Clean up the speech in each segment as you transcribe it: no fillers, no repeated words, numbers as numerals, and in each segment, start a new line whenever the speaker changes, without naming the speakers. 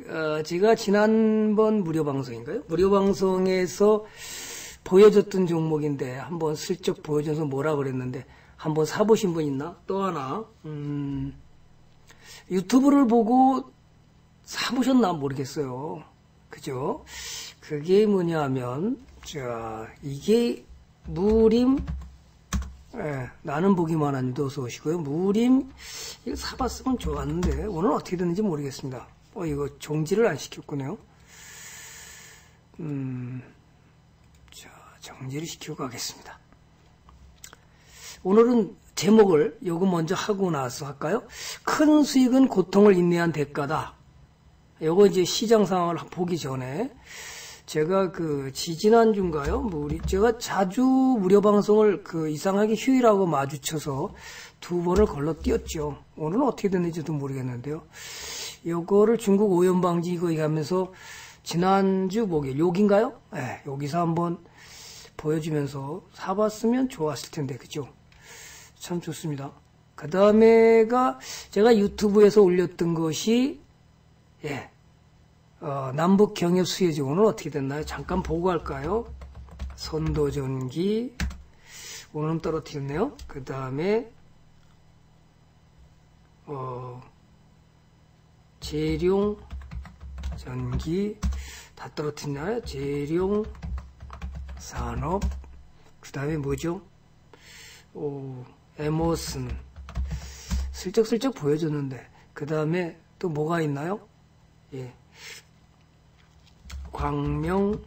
제가 지난번 무료 방송인가요? 무료 방송에서 보여줬던 종목인데 한번 슬쩍 보여줘서 뭐라 그랬는데 한번 사보신 분 있나? 또 하나 유튜브를 보고 사보셨나 모르겠어요. 그죠? 그게 뭐냐 하면 자 이게 무림 나는 보기만 한 님도 어서 오시고요. 무림 이거 사봤으면 좋았는데 오늘 어떻게 됐는지 모르겠습니다. 이거 정지를 안 시켰군요. 자 정지를 시키고 가겠습니다. 오늘은 제목을 요거 먼저 하고 나서 할까요? 큰 수익은 고통을 인내한 대가다. 요거 이제 시장 상황을 보기 전에 제가 지지난주인가요? 제가 자주 무료 방송을 이상하게 휴일하고 마주쳐서 두 번을 걸러뛰었죠. 오늘은 어떻게 됐는지도 모르겠는데요. 요거를 중국 오염방지 이거 얘기하면서 지난주 목요일 여기인가요? 네, 여기서 한번 보여주면서 사봤으면 좋았을 텐데 그죠? 참 좋습니다. 그 다음에가 제가 유튜브에서 올렸던 것이 남북 경협 수혜지 오늘 어떻게 됐나요? 잠깐 보고 갈까요? 선도전기 오늘은 떨어뜨렸네요. 그 다음에 재룡 전기 다 떨어뜨렸나요? 재룡 산업 그 다음에 뭐죠? 에머슨 슬쩍슬쩍 보여줬는데 그 다음에 또 뭐가 있나요? 광명전기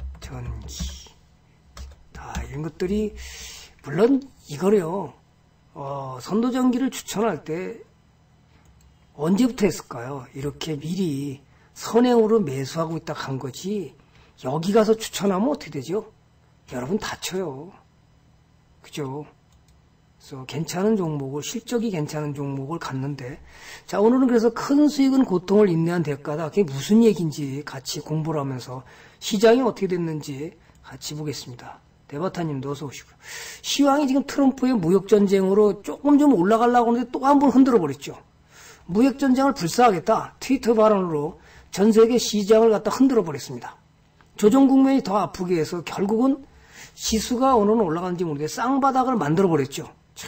이런 것들이 물론 이거래요. 선도전기를 추천할 때 언제부터 했을까요? 이렇게 미리 선행으로 매수하고 있다 간 거지 여기 가서 추천하면 어떻게 되죠? 여러분 다쳐요. 그죠? 그래서 괜찮은 종목을 실적이 괜찮은 종목을 갔는데 자 오늘은 그래서 큰 수익은 고통을 인내한 대가다. 그게 무슨 얘기인지 같이 공부를 하면서 시장이 어떻게 됐는지 같이 보겠습니다. 대바타님도 어서 오시고요. 시황이 지금 트럼프의 무역전쟁으로 조금 좀 올라가려고 하는데 또 한 번 흔들어 버렸죠. 무역전쟁을 불사하겠다. 트위터 발언으로 전 세계 시장을 갖다 흔들어 버렸습니다. 조정 국면이 더 아프게 해서 결국은 지수가 오늘은 올라가는지 모르겠는데 쌍바닥을 만들어 버렸죠.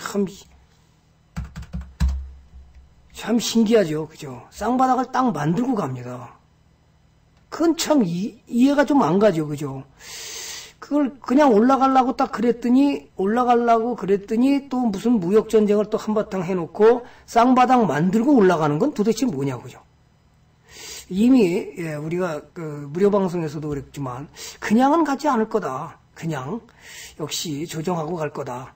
참 신기하죠. 그죠? 쌍바닥을 딱 만들고 갑니다. 그건 참 이해가 좀 안 가죠. 그죠? 그걸 그냥 올라가려고 그랬더니 또 무슨 무역전쟁을 또 한바탕 해놓고 쌍바닥 만들고 올라가는 건 도대체 뭐냐고요. 이미 우리가 무료방송에서도 그랬지만 그냥은 가지 않을 거다. 그냥 역시 조정하고 갈 거다.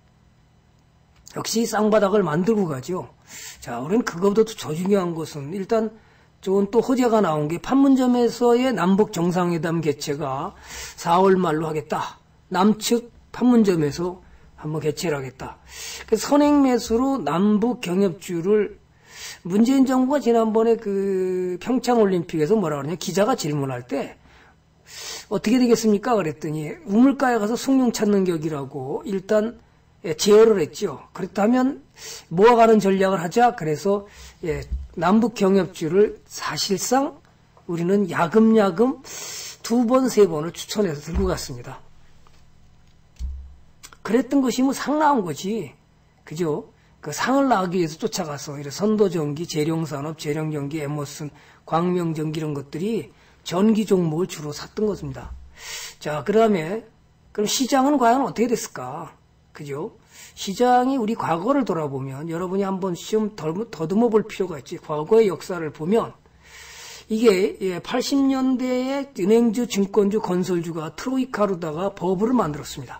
역시 쌍바닥을 만들고 가죠. 자, 우리는 그거보다 더 중요한 것은 일단 좋은 또 호재가 나온 게 판문점에서의 남북 정상회담 개최가 4월 말로 하겠다. 남측 판문점에서 한번 개최를 하겠다. 그래서 선행 매수로 남북 경협주를 문재인 정부가 지난번에 평창 올림픽에서 뭐라 그러냐 기자가 질문할 때 어떻게 되겠습니까? 그랬더니 우물가에 가서 숭늉 찾는 격이라고 일단 제어를 했죠. 그렇다면 모아가는 전략을 하자. 그래서 남북 경협주를 사실상 우리는 야금야금 2번, 3번을 추천해서 들고 갔습니다. 그랬던 것이 뭐 상 나온 거지. 그죠? 그 상을 나기 위해서 쫓아가서 선도전기, 재룡산업, 재룡전기, 에머슨, 광명전기 이런 것들이 전기 종목을 주로 샀던 것입니다. 자, 그럼 시장은 과연 어떻게 됐을까? 그죠? 시장이 우리 과거를 돌아보면 여러분이 한번 좀 더듬어 볼 필요가 있지. 과거의 역사를 보면 이게 80년대에 은행주, 증권주, 건설주가 트로이카로다가 버블을 만들었습니다.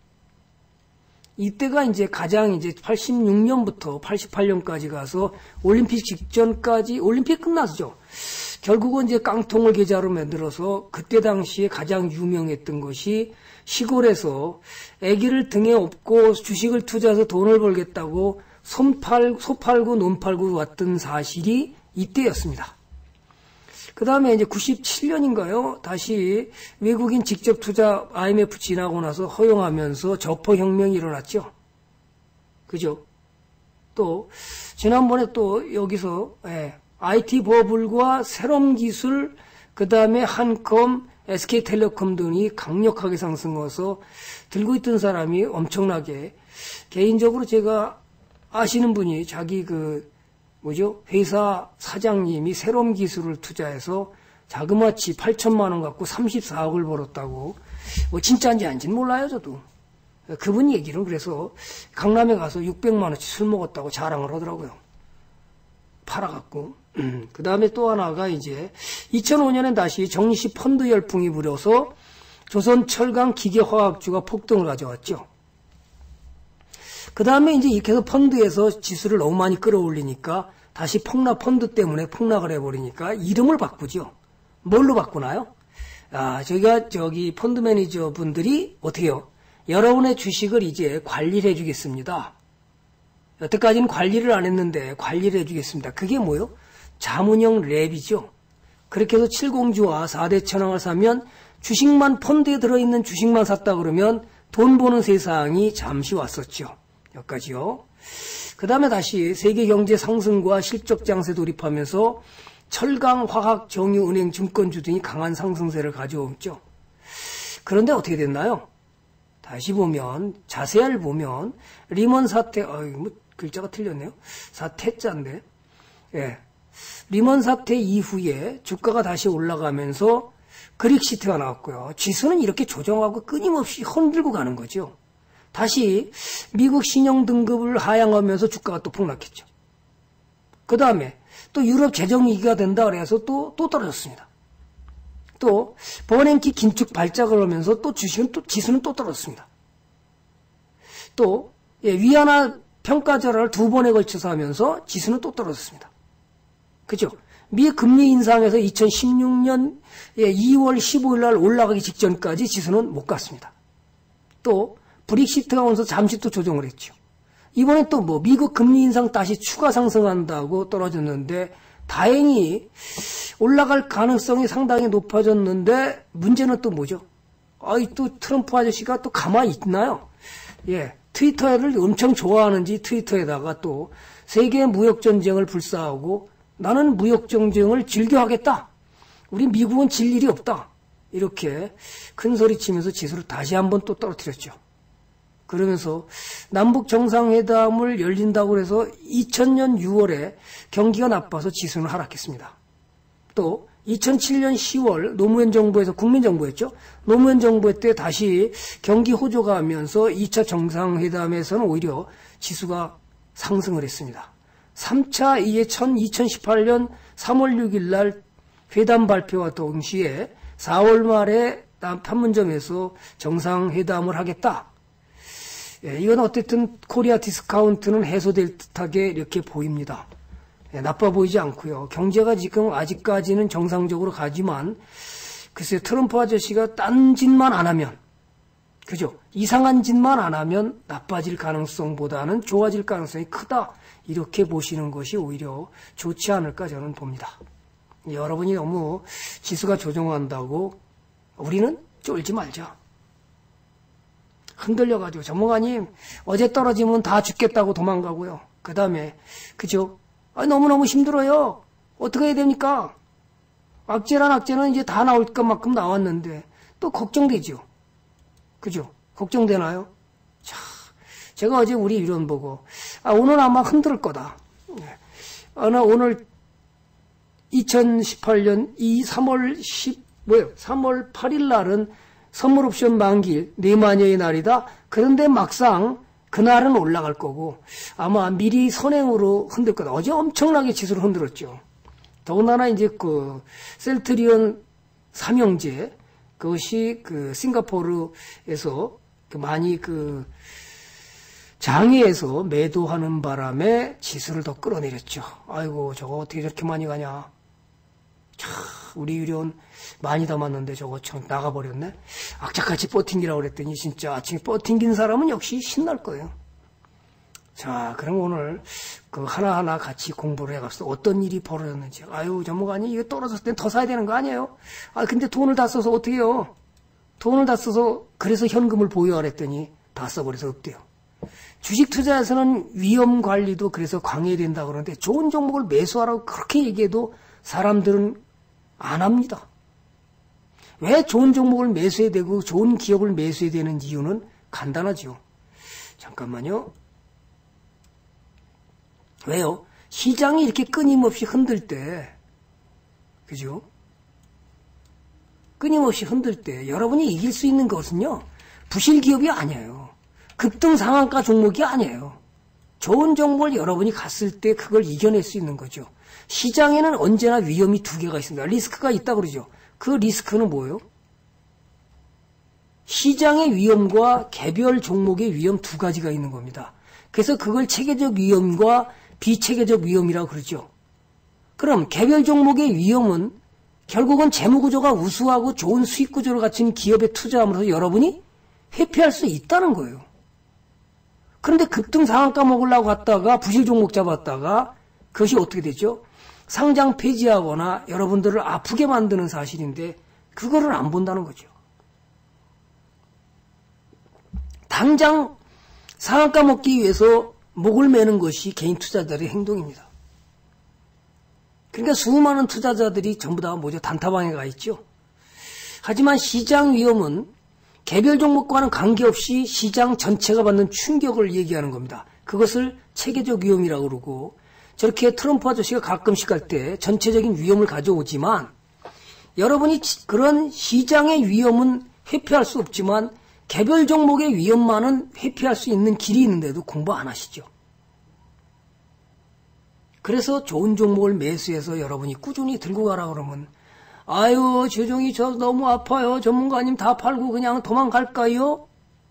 이때가 가장 86년부터 88년까지 가서 올림픽 직전까지 올림픽 끝났죠. 결국은 깡통을 계좌로 만들어서 그때 당시에 가장 유명했던 것이 시골에서 아기를 등에 업고 주식을 투자해서 돈을 벌겠다고 소 팔고 논 팔고 왔던 사실이 이때였습니다. 그 다음에 97년인가요? 다시 외국인 직접 투자 IMF 지나고 나서 허용하면서 저퍼혁명이 일어났죠. 그죠? 또, 지난번에 또 여기서, IT 버블과 새로운 기술, 그 다음에 한컴, SK텔레콤 등이 강력하게 상승해서 들고 있던 사람이 엄청나게, 개인적으로 제가 아시는 분이 자기 회사 사장님이 새로운 기술을 투자해서 자그마치 8천만 원 갖고 34억을 벌었다고, 뭐 진짜인지 아닌지는 몰라요, 저도. 그분 얘기는 그래서 강남에 가서 600만 원치 술 먹었다고 자랑을 하더라고요. 팔아갖고. 그 다음에 또 하나가 이제 2005년엔 다시 정시 펀드 열풍이 불어서 조선 철강 기계화학주가 폭등을 가져왔죠. 그 다음에 이제 이렇게 해서 펀드에서 지수를 너무 많이 끌어올리니까 다시 펀드 때문에 폭락을 해버리니까 이름을 바꾸죠. 뭘로 바꾸나요? 저희가 펀드 매니저 분들이 어떻게 해요? 여러분의 주식을 이제 관리를 해주겠습니다. 여태까지는 관리를 안 했는데 관리를 해주겠습니다. 그게 뭐요? 자문형 랩이죠. 그렇게 해서 7공주와 4대 천왕을 사면 주식만 펀드에 들어있는 주식만 샀다 그러면 돈 버는 세상이 잠시 왔었죠. 여기까지요. 그 다음에 다시 세계 경제 상승과 실적 장세 돌입하면서 철강, 화학, 정유, 은행, 증권주 등이 강한 상승세를 가져오죠. 그런데 어떻게 됐나요? 다시 보면 자세히 보면 리먼 사태, 글자가 틀렸네요. 사태자인데, 예. 리먼 사태 이후에 주가가 다시 올라가면서 그릭시트가 나왔고요. 지수는 이렇게 조정하고 끊임없이 흔들고 가는 거죠. 다시 미국 신용 등급을 하향하면서 주가가 또 폭락했죠. 그 다음에 또 유럽 재정위기가 된다 그래서 또 떨어졌습니다. 또 버냉키 긴축 발작을 하면서 또 지수는 또 떨어졌습니다. 또 위안화 평가절하를 2번에 걸쳐서 하면서 지수는 또 떨어졌습니다. 그죠? 미 금리 인상에서 2016년 2월 15일 날 올라가기 직전까지 지수는 못 갔습니다. 또 브릭시트가 오면서 잠시 또 조정을 했죠. 이번에 또 미국 금리 인상 다시 추가 상승한다고 떨어졌는데 다행히 올라갈 가능성이 상당히 높아졌는데 문제는 또 뭐죠? 또 트럼프 아저씨가 또 가만히 있나요? 예. 트위터를 엄청 좋아하는지 트위터에다가 또 세계 무역 전쟁을 불사하고 나는 무역 전쟁을 즐겨하겠다. 우리 미국은 질 일이 없다. 이렇게 큰 소리 치면서 지수를 다시 한번 또 떨어뜨렸죠. 그러면서 남북 정상회담을 열린다고 해서 2000년 6월에 경기가 나빠서 지수는 하락했습니다. 또 2007년 10월 노무현 정부에서 국민정부였죠. 노무현 정부 때 다시 경기 호조가 하면서 2차 정상회담에서는 오히려 지수가 상승을 했습니다. 3차 2018년 3월 6일 날 회담 발표와 동시에 4월 말에 판문점에서 정상회담을 하겠다. 이건 어쨌든 코리아 디스카운트는 해소될 듯하게 이렇게 보입니다. 나빠 보이지 않고요. 경제가 지금 아직까지는 정상적으로 가지만 글쎄요, 트럼프 아저씨가 딴 짓만 안 하면, 그죠? 이상한 짓만 안 하면 나빠질 가능성보다는 좋아질 가능성이 크다. 이렇게 보시는 것이 오히려 좋지 않을까 저는 봅니다. 여러분이 너무 지수가 조정한다고 우리는 쫄지 말자. 흔들려가지고 전문가님 어제 떨어지면 다 죽겠다고 도망가고요. 그 다음에 그죠? 너무너무 힘들어요. 어떻게 해야 됩니까? 악재란 악재는 이제 다 나올 것만큼 나왔는데 또 걱정되죠. 그죠? 걱정되나요? 자, 제가 어제 우리 이론 보고 오늘 아마 흔들 거다. 오늘 2018년 3월 8일 날은 선물 옵션 만기일, 내마녀의 날이다. 그런데 막상 그날은 올라갈 거고 아마 미리 선행으로 흔들 거다. 어제 엄청나게 지수를 흔들었죠. 더군다나 이제 셀트리온 삼형제 그것이 싱가포르에서 많이 장외에서 매도하는 바람에 지수를 더 끌어내렸죠. 아이고 저거 어떻게 저렇게 많이 가냐. 참 우리 유료는 많이 담았는데 저거 참 나가버렸네. 악착같이 버팅기라고 그랬더니 진짜 아침에 버팅긴 사람은 역시 신날 거예요. 자, 그럼 오늘 하나하나 같이 공부를 해갑시다. 어떤 일이 벌어졌는지. 전문가님 이거 떨어졌을 땐 더 사야 되는 거 아니에요? 근데 돈을 다 써서 어떻게 해요? 돈을 다 써서 그래서 현금을 보유하랬더니 다 써버려서 없대요. 주식 투자에서는 위험 관리도 그래서 광해된다 그러는데 좋은 종목을 매수하라고 그렇게 얘기해도 사람들은 안 합니다. 왜 좋은 종목을 매수해야 되고 좋은 기업을 매수해야 되는 이유는 간단하죠. 잠깐만요. 왜요? 시장이 이렇게 끊임없이 흔들 때, 그죠? 끊임없이 흔들 때 여러분이 이길 수 있는 것은요, 부실 기업이 아니에요. 급등 상한가 종목이 아니에요. 좋은 종목을 여러분이 갔을 때 그걸 이겨낼 수 있는 거죠. 시장에는 언제나 위험이 두 개가 있습니다. 리스크가 있다 그러죠. 그 리스크는 뭐예요? 시장의 위험과 개별 종목의 위험 두 가지가 있는 겁니다. 그래서 그걸 체계적 위험과 비체계적 위험이라고 그러죠. 그럼 개별 종목의 위험은 결국은 재무구조가 우수하고 좋은 수익구조를 갖춘 기업에 투자함으로써 여러분이 회피할 수 있다는 거예요. 그런데 급등 상한가 먹으려고 갔다가 부실 종목 잡았다가 그것이 어떻게 되죠? 상장 폐지하거나 여러분들을 아프게 만드는 사실인데 그거를 안 본다는 거죠. 당장 상한가 먹기 위해서 목을 매는 것이 개인 투자자들의 행동입니다. 그러니까 수많은 투자자들이 전부 다 뭐죠? 단타방에 가 있죠. 하지만 시장 위험은 개별 종목과는 관계없이 시장 전체가 받는 충격을 얘기하는 겁니다. 그것을 체계적 위험이라고 그러고 저렇게 트럼프 아저씨가 가끔씩 할 때 전체적인 위험을 가져오지만 여러분이 그런 시장의 위험은 회피할 수 없지만 개별 종목의 위험만은 회피할 수 있는 길이 있는데도 공부 안 하시죠. 그래서 좋은 종목을 매수해서 여러분이 꾸준히 들고 가라 그러면 아유 재정이 저 너무 아파요. 전문가님 다 팔고 그냥 도망갈까요?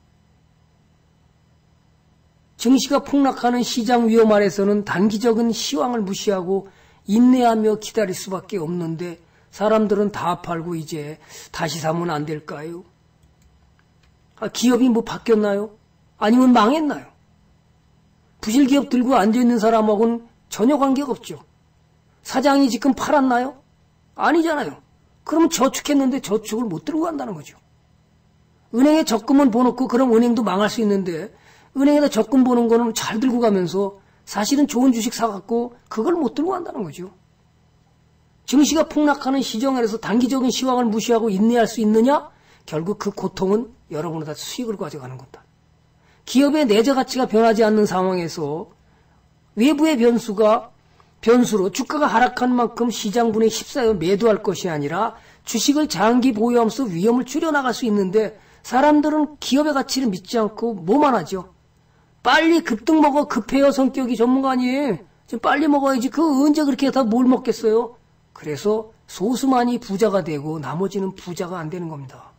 증시가 폭락하는 시장 위험 아래서는 단기적인 시황을 무시하고 인내하며 기다릴 수밖에 없는데 사람들은 다 팔고 이제 다시 사면 안 될까요? 기업이 뭐 바뀌었나요? 아니면 망했나요? 부실 기업 들고 앉아있는 사람하고는 전혀 관계가 없죠. 사장이 지금 팔았나요? 아니잖아요. 그럼 저축했는데 저축을 못 들고 간다는 거죠. 은행에 적금은 보놓고 그럼 은행도 망할 수 있는데 은행에다 적금 보는 거는 잘 들고 가면서 사실은 좋은 주식 사갖고 그걸 못 들고 간다는 거죠. 증시가 폭락하는 시장에서 단기적인 시황을 무시하고 인내할 수 있느냐? 결국 그 고통은 여러분보다 수익을 가져가는 겁니다. 기업의 내재 가치가 변하지 않는 상황에서 외부의 변수로 주가가 하락한 만큼 시장분에 휩싸여 매도할 것이 아니라 주식을 장기 보유하면서 위험을 줄여나갈 수 있는데 사람들은 기업의 가치를 믿지 않고 뭐만 하죠. 빨리 급등 먹어 급해요 성격이 전문가님. 좀 빨리 먹어야지. 그 언제 그렇게 다 뭘 먹겠어요. 그래서 소수만이 부자가 되고 나머지는 부자가 안 되는 겁니다.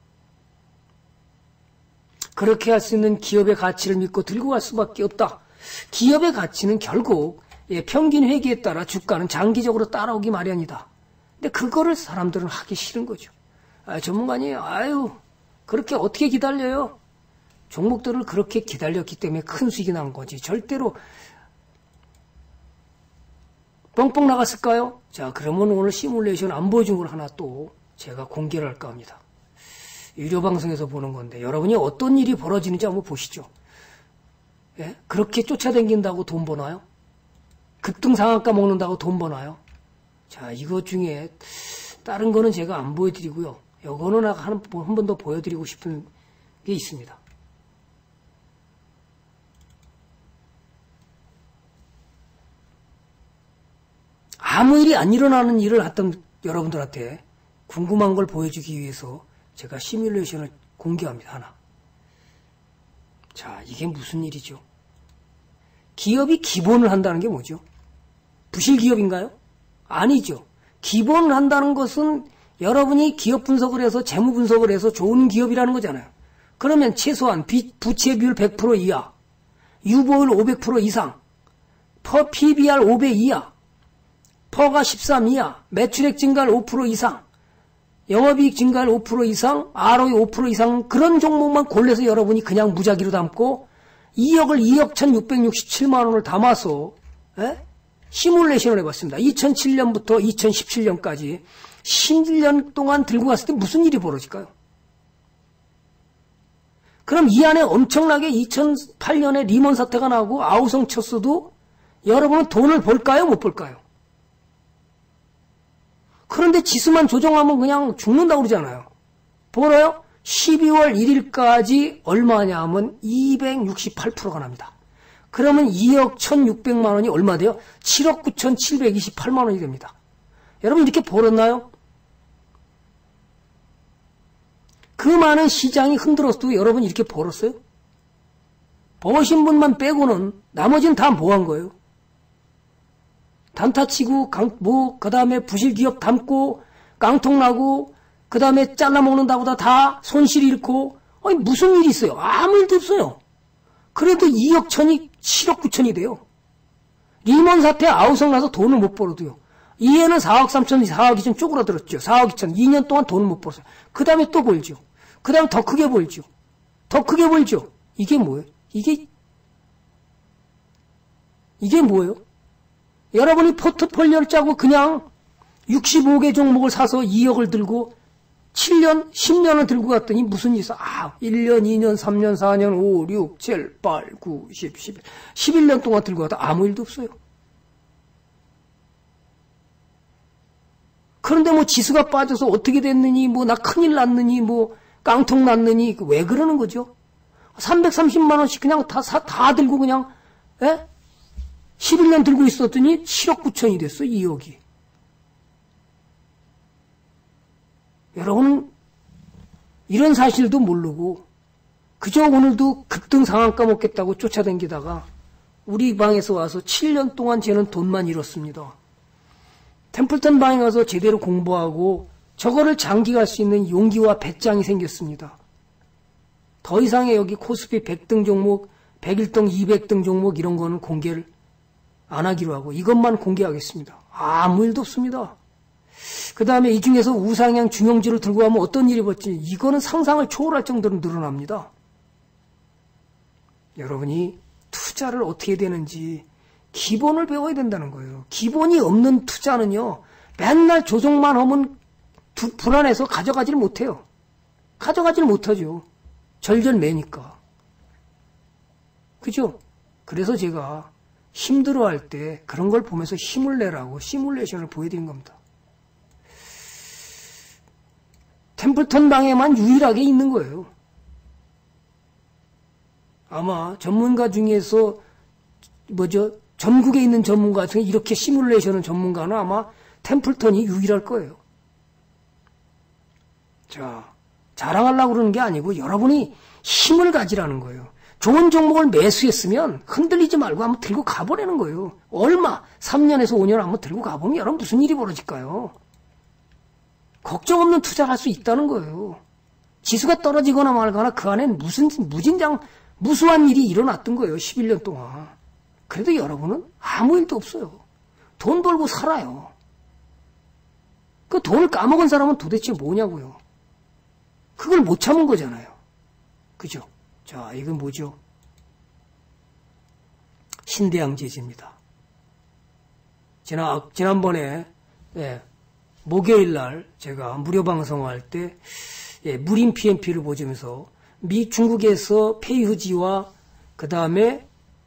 그렇게 할 수 있는 기업의 가치를 믿고 들고 갈 수밖에 없다. 기업의 가치는 결국 평균 회귀에 따라 주가는 장기적으로 따라오기 마련이다. 근데 그거를 사람들은 하기 싫은 거죠. 전문가님, 그렇게 어떻게 기다려요? 종목들을 그렇게 기다렸기 때문에 큰 수익이 난 거지. 절대로 뻥뻥 나갔을까요? 자, 그러면 오늘 시뮬레이션 안 보여준 걸 하나 또 제가 공개를 할까 합니다. 유료 방송에서 보는 건데 여러분이 어떤 일이 벌어지는지 한번 보시죠. 예? 그렇게 쫓아다닌다고 돈 버나요? 급등 상한가 먹는다고 돈 버나요? 자, 이것 중에 다른 거는 제가 안 보여드리고요. 이거는 한 번 더 보여드리고 싶은 게 있습니다. 아무 일이 안 일어나는 일을 했던 여러분들한테 궁금한 걸 보여주기 위해서 제가 시뮬레이션을 공개합니다. 하나. 자, 이게 무슨 일이죠? 기업이 기본을 한다는 게 뭐죠? 부실 기업인가요? 아니죠. 기본을 한다는 것은 여러분이 기업 분석을 해서 재무 분석을 해서 좋은 기업이라는 거잖아요. 그러면 최소한 부채 비율 100% 이하, 유보율 500% 이상, PBR 5배 이하, 퍼가 13 이하, 매출액 증가율 5% 이상, 영업이익 증가율 5% 이상, ROE 5% 이상 그런 종목만 골라서 여러분이 그냥 무작위로 담고 2억 1667만 원을 담아서 시뮬레이션을 해봤습니다. 2007년부터 2017년까지 11년 동안 들고 갔을 때 무슨 일이 벌어질까요? 그럼 이 안에 엄청나게 2008년에 리먼 사태가 나고 아우성 쳤어도 여러분은 돈을 벌까요? 못 벌까요? 그런데 지수만 조정하면 그냥 죽는다고 그러잖아요. 벌어요? 12월 1일까지 얼마냐 하면 268%가 납니다. 그러면 2억 1,600만 원이 얼마 돼요? 7억 9,728만 원이 됩니다. 여러분 이렇게 벌었나요? 그 많은 시장이 흔들었어도 여러분 이렇게 벌었어요? 버신 분만 빼고는 나머지는 다 뭐 한 거예요? 단타치고 그 다음에 부실기업 담고 깡통 나고 그 다음에 잘라먹는다보다 다 손실 잃고 아니 무슨 일이 있어요? 아무 일도 없어요. 그래도 2억 천이 7억 9천이 돼요. 리먼 사태 아우성 나서 돈을 못 벌어도요. 이해는 4억 3천, 4억 2천 쪼그라들었죠. 4억 2천, 2년 동안 돈을 못 벌었어요. 그 다음에 또 벌죠. 그 다음에 더 크게 벌죠. 더 크게 벌죠. 이게 뭐예요? 이게 뭐예요? 여러분이 포트폴리오를 짜고 그냥 65개 종목을 사서 2억을 들고 7년, 10년을 들고 갔더니 무슨 일이 있어? 1년, 2년, 3년, 4년, 5, 6, 7, 8, 9, 10, 11. 11년 동안 들고 갔다 아무 일도 없어요. 그런데 뭐 지수가 빠져서 어떻게 됐느니, 뭐 나 큰일 났느니, 뭐 깡통 났느니, 왜 그러는 거죠? 330만 원씩 그냥 다 들고 그냥, 11년 들고 있었더니 7억 9천이 됐어, 2억이. 여러분은 이런 사실도 모르고 그저 오늘도 급등 상한 까먹겠다고 쫓아다니다가 우리 방에서 와서 7년 동안 쟤는 돈만 잃었습니다. 템플턴 방에 가서 제대로 공부하고 저거를 장기 갈 수 있는 용기와 배짱이 생겼습니다. 더 이상의 여기 코스피 100등 종목, 101등, 200등 종목 이런 거는 공개를 안 하기로 하고 이것만 공개하겠습니다. 아무 일도 없습니다. 그 다음에 이 중에서 우상향 중형주를 들고 가면 어떤 일이 벌지? 이거는 상상을 초월할 정도로 늘어납니다. 여러분이 투자를 어떻게 되는지 기본을 배워야 된다는 거예요. 기본이 없는 투자는요. 맨날 조정만 하면 불안해서 가져가지를 못해요. 가져가지를 못하죠. 절절매니까. 그죠? 그래서 제가 힘들어할 때 그런 걸 보면서 힘을 내라고 시뮬레이션을 보여드린 겁니다. 템플턴 방에만 유일하게 있는 거예요. 아마 전문가 중에서 전국에 있는 전문가 중에 이렇게 시뮬레이션을 전문가는 아마 템플턴이 유일할 거예요. 자, 자랑하려고 그러는 게 아니고 여러분이 힘을 가지라는 거예요. 좋은 종목을 매수했으면 흔들리지 말고 한번 들고 가보라는 거예요. 얼마? 3년에서 5년 한번 들고 가보면 여러분 무슨 일이 벌어질까요? 걱정 없는 투자를 할 수 있다는 거예요. 지수가 떨어지거나 말거나 그 안에 무수한 일이 일어났던 거예요. 11년 동안. 그래도 여러분은 아무 일도 없어요. 돈 벌고 살아요. 그 돈을 까먹은 사람은 도대체 뭐냐고요. 그걸 못 참은 거잖아요. 그죠? 자, 이건 뭐죠? 신대양 제지입니다. 지난번에 목요일 날 제가 무료 방송할 때 무림 PMP를 보시면서 중국에서 폐휴지와 그 다음에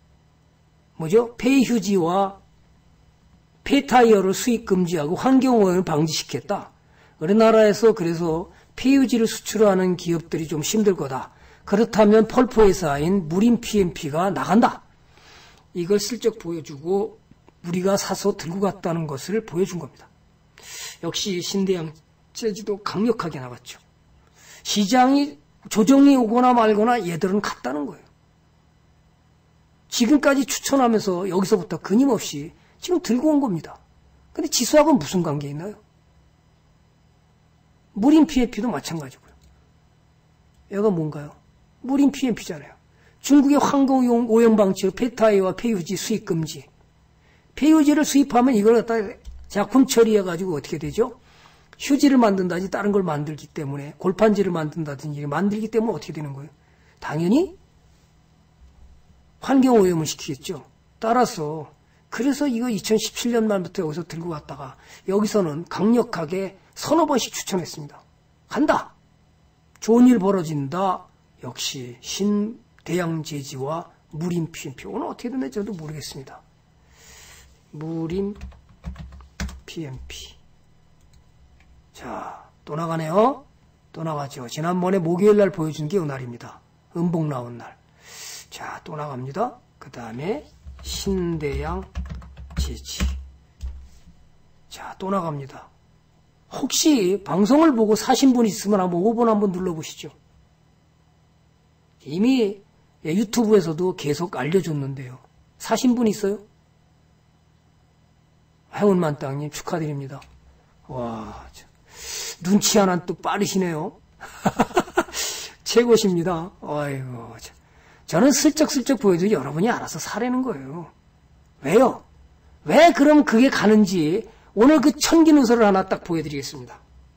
폐휴지와 폐타이어를 수입 금지하고 환경오염을 방지시켰다. 우리나라에서 그래서 폐휴지를 수출하는 기업들이 좀 힘들 거다. 그렇다면 펄포 회사인 무림 PMP가 나간다. 이걸 슬쩍 보여주고 우리가 사서 들고 갔다는 것을 보여준 겁니다. 역시 신대양 제지도 강력하게 나갔죠. 시장이 조정이 오거나 말거나 얘들은 갔다는 거예요. 지금까지 추천하면서 여기서부터 끊임없이 지금 들고 온 겁니다. 근데 지수하고는 무슨 관계 있나요? 무림 PMP도 마찬가지고요. 얘가 뭔가요? 무림 PMP잖아요. 중국의 환경오염 방치로 폐타이와 폐유지 수입 금지. 폐유지를 수입하면 이걸 갖다 작품 처리해가지고 어떻게 되죠? 휴지를 만든다든지 다른 걸 만들기 때문에 골판지를 만든다든지 만들기 때문에 어떻게 되는 거예요? 당연히 환경오염을 시키겠죠. 따라서 그래서 이거 2017년 말부터 여기서 들고 갔다가 여기서는 강력하게 서너 번씩 추천했습니다. 간다. 좋은 일 벌어진다. 역시 신대양제지와 무림 PMP. 오늘 어떻게 됐는지 저도 모르겠습니다. 무림 PMP. 자, 또 나가네요. 또 나가죠. 지난번에 목요일 날 보여준 게 이날입니다. 음봉 나온 날. 자, 또 나갑니다. 그 다음에 신대양 제지. 자, 또 나갑니다. 혹시 방송을 보고 사신 분 있으면 한번 5번 한번 눌러보시죠. 이미 유튜브에서도 계속 알려줬는데요. 사신 분 있어요? 행운만땅님 축하드립니다. 와, 눈치 하나 또 빠르시네요. 최고십니다. 아이고, 저는 슬쩍슬쩍 보여도 여러분이 알아서 사라는 거예요. 왜요? 왜 그럼 그게 가는지 오늘 그 천기누설을 하나 딱 보여드리겠습니다.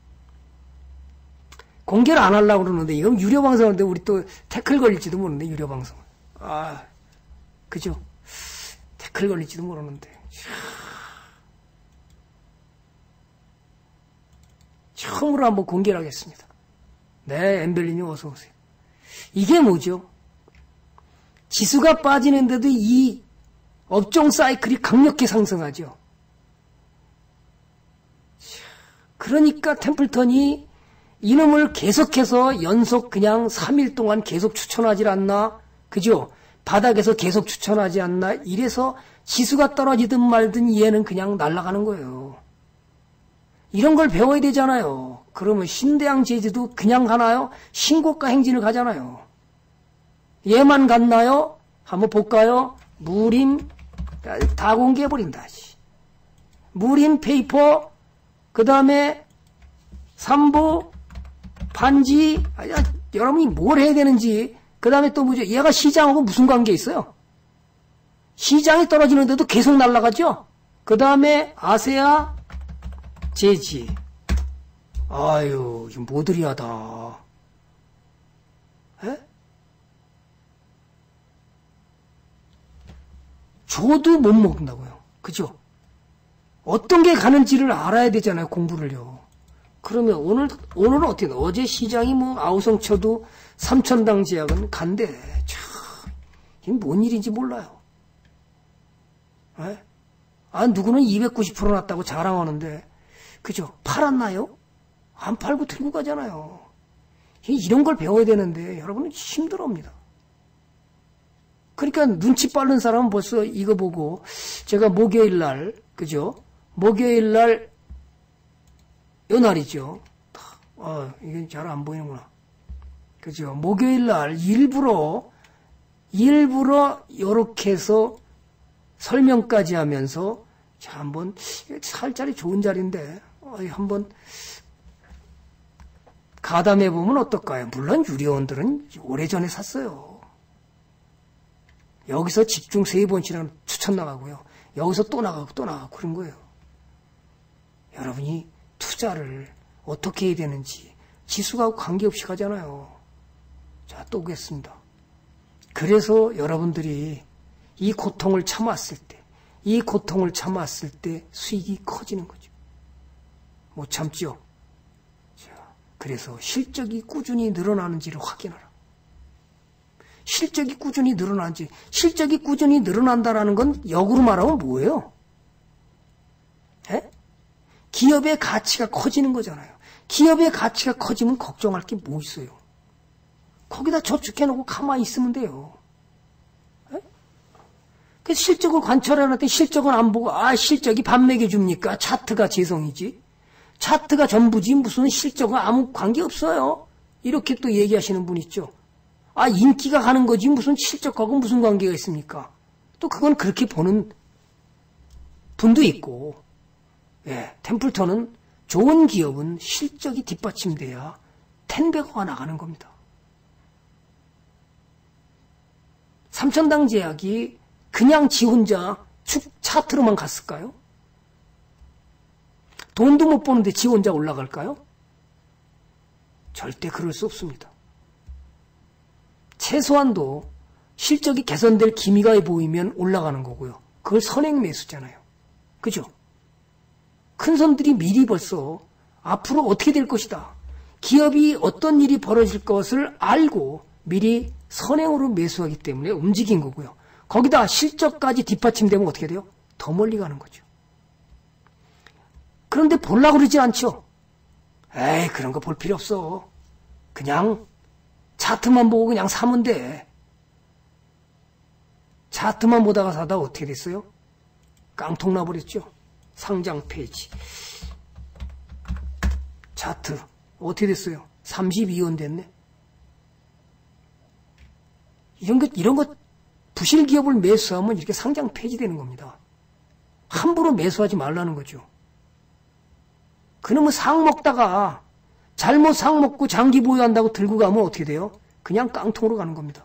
공개를 안 하려고 그러는데 이건 유료 방송인데 우리 또 태클 걸릴지도 모르는데 유료 방송. 아, 그죠? 태클 걸릴지도 모르는데. 처음으로 한번 공개를 하겠습니다. 네, 엠벨리님 어서 오세요. 이게 뭐죠? 지수가 빠지는데도 이 업종 사이클이 강력히 상승하죠. 그러니까 템플턴이 이놈을 계속해서 연속 그냥 3일 동안 계속 추천하지 않나? 그죠? 바닥에서 계속 추천하지 않나? 이래서 지수가 떨어지든 말든 얘는 그냥 날아가는 거예요. 이런 걸 배워야 되잖아요. 그러면 신대양 제지도 그냥 가나요? 신고가 행진을 가잖아요. 얘만 갔나요? 한번 볼까요? 무림, 다 공개해버린다. 무림 페이퍼, 그 다음에 삼보, 반지, 여러분이 뭘 해야 되는지, 그 다음에 또 뭐죠? 얘가 시장하고 무슨 관계 있어요? 시장이 떨어지는데도 계속 날아가죠? 그 다음에 아세아, 제지. 아유, 이거 모드리하다. 에? 줘도 못 먹는다고요. 그죠? 어떤 게 가는지를 알아야 되잖아요, 공부를요. 그러면 오늘은 어떻게, 어제 시장이 뭐 아우성쳐도 3천당 제약은 간대. 참, 이게 뭔 일인지 몰라요. 에? 아, 누구는 290% 났다고 자랑하는데, 그죠? 팔았나요? 안 팔고 들고 가잖아요. 이런 걸 배워야 되는데 여러분은 힘들어합니다. 그러니까 눈치 빠른 사람은 벌써 이거 보고 제가 목요일 날, 그죠? 목요일 날 요 날이죠. 이게 잘 안 보이는구나. 그죠? 목요일 날 일부러 요렇게 해서 설명까지 하면서 자, 한번 살 자리 좋은 자리인데 한번 가담해 보면 어떨까요? 물론 유료원들은 오래전에 샀어요. 여기서 집중 3번씩이나 추천 나가고요. 여기서 또 나가고 그런 거예요. 여러분이 투자를 어떻게 해야 되는지 지수가 관계없이 가잖아요. 자, 또 오겠습니다. 그래서 여러분들이 이 고통을 참았을 때 수익이 커지는 거죠. 못 참죠. 자, 그래서 실적이 꾸준히 늘어나는지를 확인하라. 실적이 꾸준히 늘어난다라는 건 역으로 말하면 뭐예요? 에? 기업의 가치가 커지는 거잖아요. 기업의 가치가 커지면 걱정할 게 뭐 있어요? 거기다 저축해놓고 가만히 있으면 돼요. 그래서 실적을 관찰해놨더니 실적은 안 보고 실적이 밥 먹여줍니까? 차트가 재성이지. 차트가 전부지 무슨 실적은 아무 관계 없어요. 이렇게 또 얘기하시는 분 있죠. 인기가 가는 거지 무슨 실적하고 무슨 관계가 있습니까? 또 그건 그렇게 보는 분도 있고. 예, 템플턴은 좋은 기업은 실적이 뒷받침돼야 텐베거가 나가는 겁니다. 삼천당 제약이 그냥 지 혼자 차트로만 갔을까요? 돈도 못 버는데 지 혼자 올라갈까요? 절대 그럴 수 없습니다. 최소한도 실적이 개선될 기미가 보이면 올라가는 거고요. 그걸 선행 매수잖아요. 그죠? 큰 손들이 미리 벌써 앞으로 어떻게 될 것이다. 기업이 어떤 일이 벌어질 것을 알고 미리 선행으로 매수하기 때문에 움직인 거고요. 거기다 실적까지 뒷받침되면 어떻게 돼요? 더 멀리 가는 거죠. 그런데 보려고 그러지 않죠. 에이, 그런 거 볼 필요 없어. 그냥 차트만 보고 그냥 사면 돼. 차트만 보다가 사다 어떻게 됐어요? 깡통 나버렸죠. 상장 페이지. 차트 어떻게 됐어요? 32원 됐네. 이런 거 부실 기업을 매수하면 이렇게 상장 폐지되는 겁니다. 함부로 매수하지 말라는 거죠. 그놈의 상 먹다가 잘못 상 먹고 장기 보유한다고 들고 가면 어떻게 돼요? 그냥 깡통으로 가는 겁니다.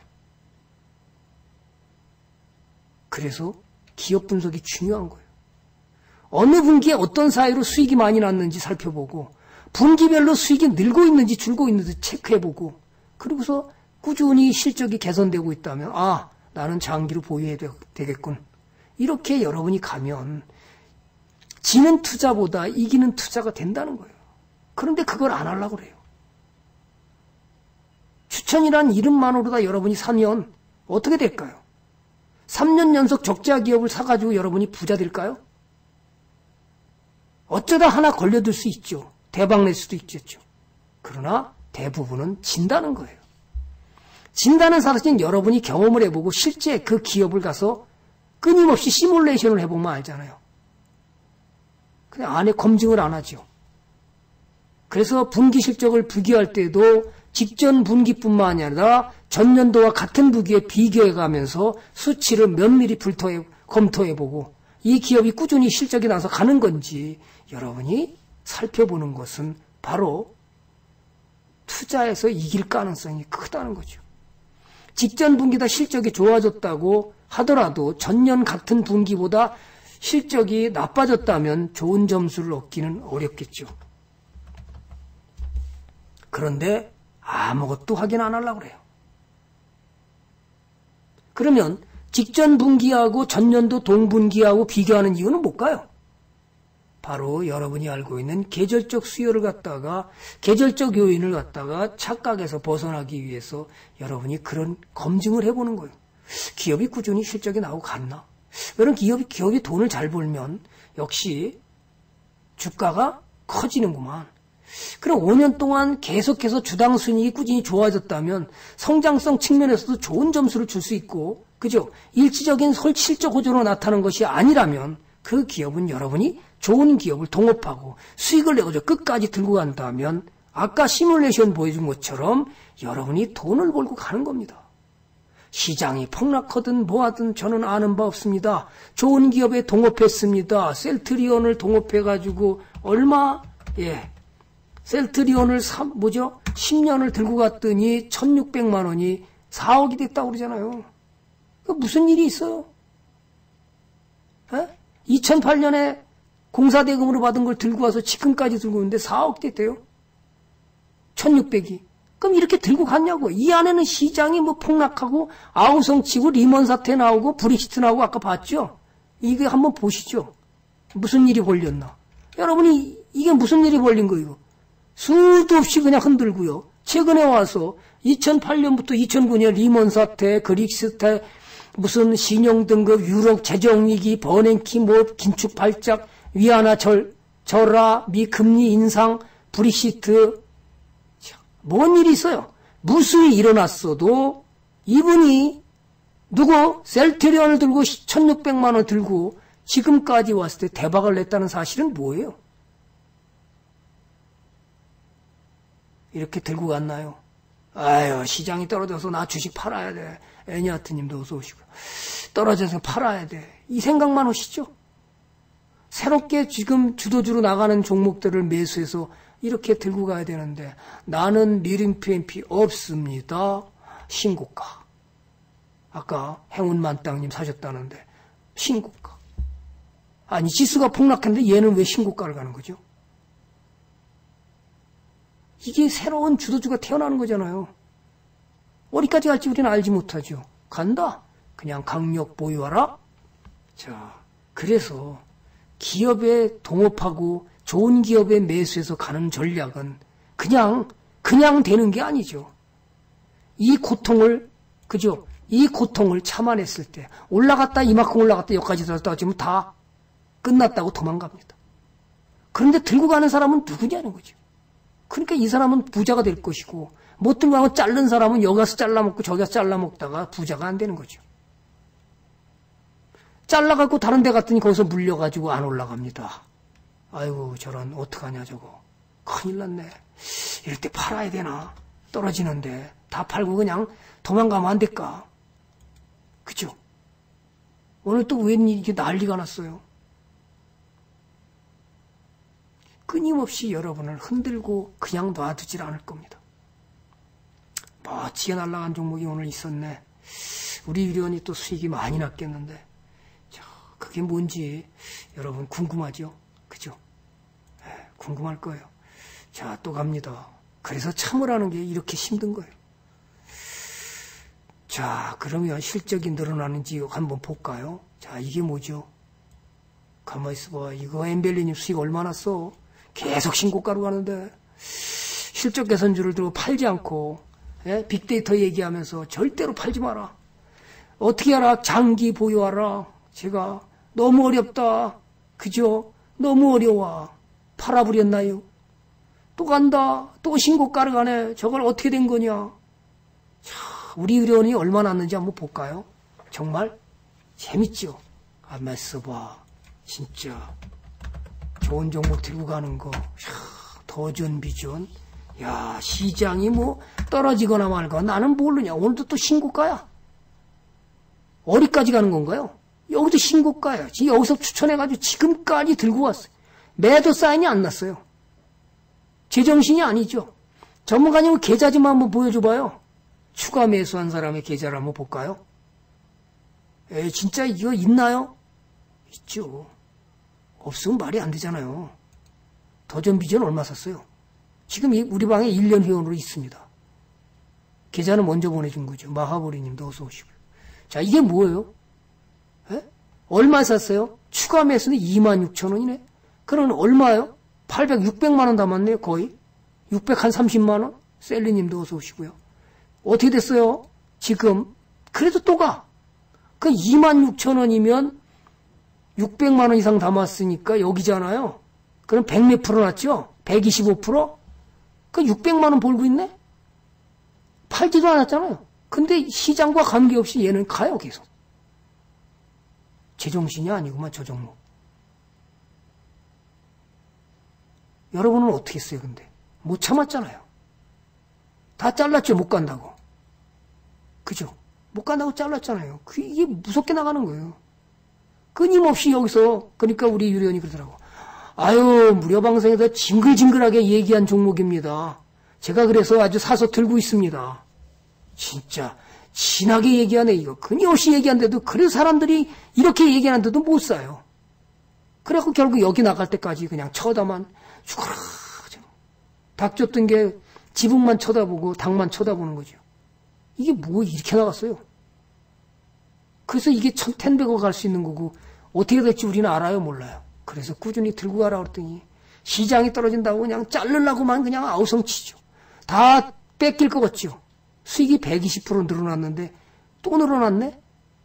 그래서 기업 분석이 중요한 거예요. 어느 분기에 어떤 사이로 수익이 많이 났는지 살펴보고 분기별로 수익이 늘고 있는지 줄고 있는지 체크해보고 그러고서 꾸준히 실적이 개선되고 있다면 아, 나는 장기로 보유해야 되겠군. 이렇게 여러분이 가면 지는 투자보다 이기는 투자가 된다는 거예요. 그런데 그걸 안 하려고 그래요. 추천이란 이름만으로 다 여러분이 사면 어떻게 될까요? 3년 연속 적자 기업을 사가지고 여러분이 부자 될까요? 어쩌다 하나 걸려들 수 있죠. 대박 낼 수도 있겠죠. 그러나 대부분은 진다는 거예요. 진다는 사실은 여러분이 경험을 해보고 실제 그 기업을 가서 끊임없이 시뮬레이션을 해보면 알잖아요. 그냥 안에 검증을 안 하죠. 그래서 분기 실적을 비교할 때도 직전 분기뿐만 아니라 전년도와 같은 분기에 비교해가면서 수치를 면밀히 검토해보고 이 기업이 꾸준히 실적이 나서 가는 건지 여러분이 살펴보는 것은 바로 투자에서 이길 가능성이 크다는 거죠. 직전 분기다 실적이 좋아졌다고 하더라도 전년 같은 분기보다 실적이 나빠졌다면 좋은 점수를 얻기는 어렵겠죠. 그런데 아무것도 확인 안 하려고 그래요. 그러면 직전 분기하고 전년도 동분기하고 비교하는 이유는 뭘까요? 바로 여러분이 알고 있는 계절적 수요를 갖다가 계절적 요인을 갖다가 착각에서 벗어나기 위해서 여러분이 그런 검증을 해보는 거예요. 기업이 꾸준히 실적이 나오고 갔나? 그런 기업이 돈을 잘 벌면 역시 주가가 커지는구만. 그럼 5년 동안 계속해서 주당 순이익이 꾸준히 좋아졌다면 성장성 측면에서도 좋은 점수를 줄 수 있고, 그죠? 일시적인 실적 호조로 나타나는 것이 아니라면 그 기업은 여러분이 좋은 기업을 동업하고 수익을 내고자 끝까지 들고 간다면 아까 시뮬레이션 보여준 것처럼 여러분이 돈을 벌고 가는 겁니다. 시장이 폭락하든 뭐하든 저는 아는 바 없습니다. 좋은 기업에 동업했습니다. 셀트리온을 동업해가지고 셀트리온을 10년을 들고 갔더니 1,600만 원이 4억이 됐다고 그러잖아요. 무슨 일이 있어요? 2008년에 공사대금으로 받은 걸 들고 와서 지금까지 들고 오는데 4억 됐대요. 1,600이. 그럼 이렇게 들고 갔냐고. 이 안에는 시장이 폭락하고 아우성 치고 리먼 사태 나오고 브렉시트 나오고 아까 봤죠? 이게 한번 보시죠. 무슨 일이 벌렸나. 여러분이 이게 무슨 일이 벌린 거예요? 수도 없이 그냥 흔들고요. 최근에 와서 2008년부터 2009년 리먼 사태, 그릭스태, 무슨 신용등급, 유럽 재정위기, 버냉키, 긴축 발작, 위안화 절하, 미 금리 인상, 브렉시트. 뭔 일이 있어요? 무수히 일어났어도 이분이 셀트리온을 들고 1,600만 원 들고 지금까지 왔을 때 대박을 냈다는 사실은 뭐예요? 이렇게 들고 갔나요? 아유, 시장이 떨어져서 나 주식 팔아야 돼. 애니아트님도 어서 오시고. 떨어져서 팔아야 돼. 이 생각만 하시죠? 새롭게 지금 주도주로 나가는 종목들을 매수해서 이렇게 들고 가야 되는데 나는 미림 PMP 없습니다. 신고가. 아까 행운만땅님 사셨다는데 신고가. 아니 지수가 폭락했는데 얘는 왜 신고가를 가는 거죠? 이게 새로운 주도주가 태어나는 거잖아요. 어디까지 갈지 우리는 알지 못하죠. 간다. 그냥 강력 보유하라. 자, 그래서 기업에 동업하고 좋은 기업에 매수해서 가는 전략은 그냥 되는 게 아니죠. 이 고통을, 그죠? 이 고통을 참아냈을 때, 올라갔다 이만큼 올라갔다 여기까지 들었다 지금 다 끝났다고 도망갑니다. 그런데 들고 가는 사람은 누구냐는 거죠. 그러니까 이 사람은 부자가 될 것이고, 못 들고 가고 자른 사람은 여기 가서 잘라먹고 저기 가서 잘라먹다가 부자가 안 되는 거죠. 잘라갖고 다른 데 갔더니 거기서 물려가지고 안 올라갑니다. 아이고 저런 어떡하냐 저거. 큰일 났네. 이럴 때 팔아야 되나. 떨어지는데 다 팔고 그냥 도망가면 안 될까. 그죠? 오늘 또 웬일 이렇게 난리가 났어요. 끊임없이 여러분을 흔들고 그냥 놔두질 않을 겁니다. 멋지게 날아간 종목이 오늘 있었네. 우리 유료원이 또 수익이 많이 났겠는데 그게 뭔지 여러분 궁금하죠? 그죠? 네, 궁금할 거예요. 자, 또 갑니다. 그래서 참으라는 게 이렇게 힘든 거예요. 자, 그러면 실적이 늘어나는지 한번 볼까요? 자, 이게 뭐죠? 가만히 있어봐. 이거 엠벨리님 수익 얼마나 써? 계속 신고가로 가는데 실적 개선주를 들고 팔지 않고 빅데이터 얘기하면서 절대로 팔지 마라. 어떻게 하라? 장기 보유하라. 제가 너무 어렵다. 그죠? 너무 어려워. 팔아버렸나요? 또 간다. 또 신고가를 가네. 저걸 어떻게 된 거냐? 자, 우리 의료원이 얼마 났는지 한번 볼까요? 정말 재밌죠? 가만 있어봐. 진짜 좋은 종목 들고 가는 거. 더전 비전. 야, 시장이 뭐 떨어지거나 말거나 나는 모르냐. 오늘도 또 신고가야. 어디까지 가는 건가요? 여기도 신고가야. 지금 여기서 추천해가지고 지금까지 들고 왔어요. 매도 사인이 안 났어요. 제정신이 아니죠. 전문가님은 계좌 좀 한번 보여줘봐요. 추가 매수한 사람의 계좌를 한번 볼까요? 에이, 진짜 이거 있나요? 있죠. 없으면 말이 안 되잖아요. 더전 비전 얼마 샀어요? 지금 우리 방에 1년 회원으로 있습니다. 계좌는 먼저 보내준 거죠. 마하보리님도 어서 오시고요. 자, 이게 뭐예요? 에? 얼마 샀어요? 추가 매수는 26,000원이네. 그러면 얼마요? 600만 원 담았네요. 거의. 630만 원? 셀리님도 어서 오시고요. 어떻게 됐어요? 지금 그래도 또 가. 그 26,000원이면 600만 원 이상 담았으니까 여기잖아요. 그럼 100 몇 프로 났죠? 125%? 그 600만 원 벌고 있네? 팔지도 않았잖아요. 근데 시장과 관계없이 얘는 가요, 계속. 제정신이 아니구만, 저 종목. 여러분은 어떻게 했어요, 근데? 못 참았잖아요. 다 잘랐죠, 못 간다고. 그죠? 못 간다고 잘랐잖아요. 이게 무섭게 나가는 거예요. 끊임없이 여기서, 그러니까 우리 유리원이 그러더라고. 아유, 무료방송에서 징글징글하게 얘기한 종목입니다. 제가 그래서 아주 사서 들고 있습니다. 진짜 진하게 얘기하네 이거. 끊임없이 얘기하는데도 그래서 사람들이 이렇게 얘기하는데도 못 사요. 그래갖고 결국 여기 나갈 때까지 그냥 쳐다만 죽어라. 닭 줬던 게 지붕만 쳐다보고 닭만 쳐다보는 거죠. 이게 뭐 이렇게 나갔어요. 그래서 이게 1,100억 갈 수 있는 거고 어떻게 될지 우리는 알아요 몰라요. 그래서 꾸준히 들고 가라 그랬더니 시장이 떨어진다고 그냥 자르려고만 그냥 아우성치죠. 다 뺏길 것 같죠. 수익이 120% 늘어났는데 또 늘어났네?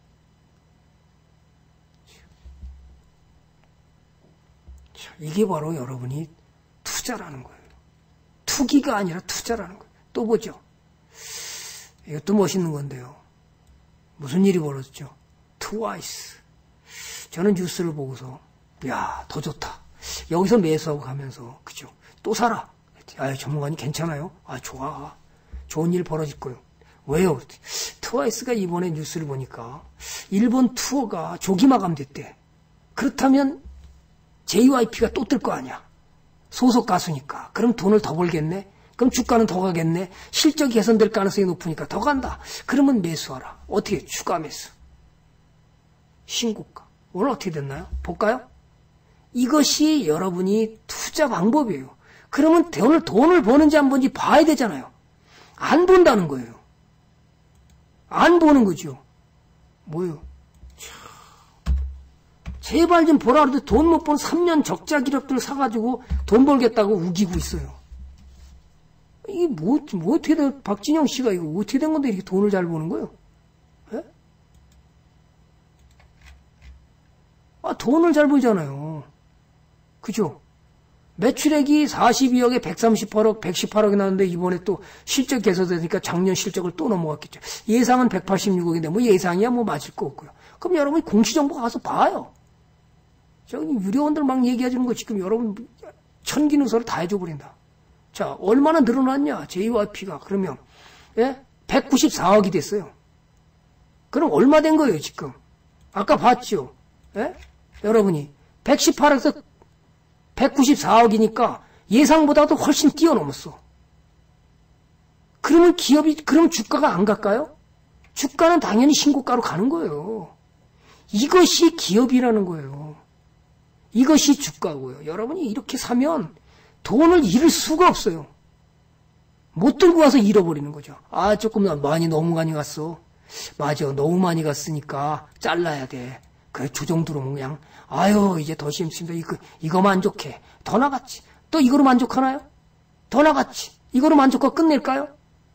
이게 바로 여러분이 투자라는 거예요. 투기가 아니라 투자라는 거예요. 또 보죠. 이것도 멋있는 건데요. 무슨 일이 벌어졌죠? 트와이스. 저는 뉴스를 보고서 야, 더 좋다. 여기서 매수하고 가면서 그죠? 또 사라. 아, 전문가님 괜찮아요? 아, 좋아. 좋은 일 벌어질 거예요. 왜요? 트와이스가 이번에 뉴스를 보니까 일본 투어가 조기 마감됐대. 그렇다면 JYP가 또 뜰 거 아니야. 소속 가수니까. 그럼 돈을 더 벌겠네? 그럼 주가는 더 가겠네? 실적이 개선될 가능성이 높으니까 더 간다. 그러면 매수하라. 어떻게? 추가 매수. 신고가. 오늘 어떻게 됐나요? 볼까요? 이것이 여러분이 투자 방법이에요. 그러면 돈을 버는지 안 버는지 봐야 되잖아요. 안 본다는 거예요. 안 보는 거죠. 뭐요? 제발 좀 보라 그래도 돈 못 번 3년 적자 기록들 사가지고 돈 벌겠다고 우기고 있어요. 이게 이게 뭐 어떻게 된, 박진영 씨가 이거 어떻게 된 건데 이렇게 돈을 잘 버는 거예요? 예? 돈을 잘 벌잖아요. 그죠? 매출액이 42억에 138억, 118억이 나왔는데 이번에 또 실적 개선되니까 작년 실적을 또 넘어갔겠죠. 예상은 186억인데 뭐 예상이야 뭐 맞을 거 없고요. 그럼 여러분이 공시정보 가서 봐요. 저기 유료원들 막 얘기하시는 거 지금 여러분 천기누설을 다 해줘버린다. 자, 얼마나 늘어났냐, JYP가. 그러면, 예? 194억이 됐어요. 그럼 얼마 된 거예요, 지금? 아까 봤죠? 예? 여러분이. 118억에서 194억이니까 예상보다도 훨씬 뛰어넘었어. 그러면 그럼 주가가 안 갈까요? 주가는 당연히 신고가로 가는 거예요. 이것이 기업이라는 거예요. 이것이 주가고요. 여러분이 이렇게 사면 돈을 잃을 수가 없어요. 못 들고 와서 잃어버리는 거죠. 조금 너무 많이 갔어. 맞아, 너무 많이 갔으니까 잘라야 돼. 그래, 저 정도로 그냥, 이제 더 심습니다. 이거 만족해. 더 나갔지. 또 이거로 만족하나요? 더 나갔지. 이거로 만족하고 끝낼까요?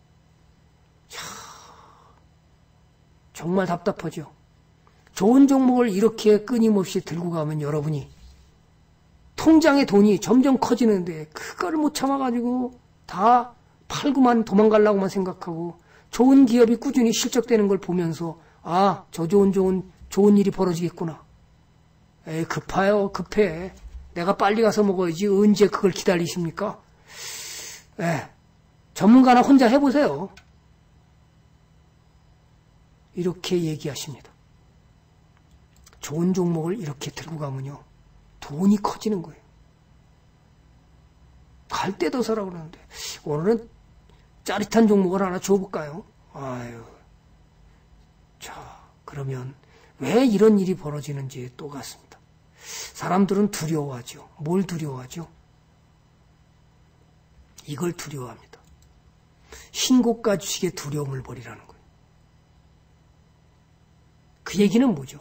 정말 답답하죠. 좋은 종목을 이렇게 끊임없이 들고 가면 여러분이 통장에 돈이 점점 커지는데 그걸 못 참아가지고 다 팔고만 도망가려고만 생각하고 좋은 기업이 꾸준히 실적되는 걸 보면서 저 좋은 일이 벌어지겠구나. 급해. 내가 빨리 가서 먹어야지 언제 그걸 기다리십니까? 전문가나 혼자 해보세요. 이렇게 얘기하십니다. 좋은 종목을 이렇게 들고 가면요. 돈이 커지는 거예요. 갈 때도 서라고 그러는데 오늘은 짜릿한 종목을 하나 줘볼까요? 자, 그러면 왜 이런 일이 벌어지는지 또 같습니다. 사람들은 두려워하죠. 뭘 두려워하죠? 이걸 두려워합니다. 신고가 주식의 두려움을 버리라는 거예요. 그 얘기는 뭐죠?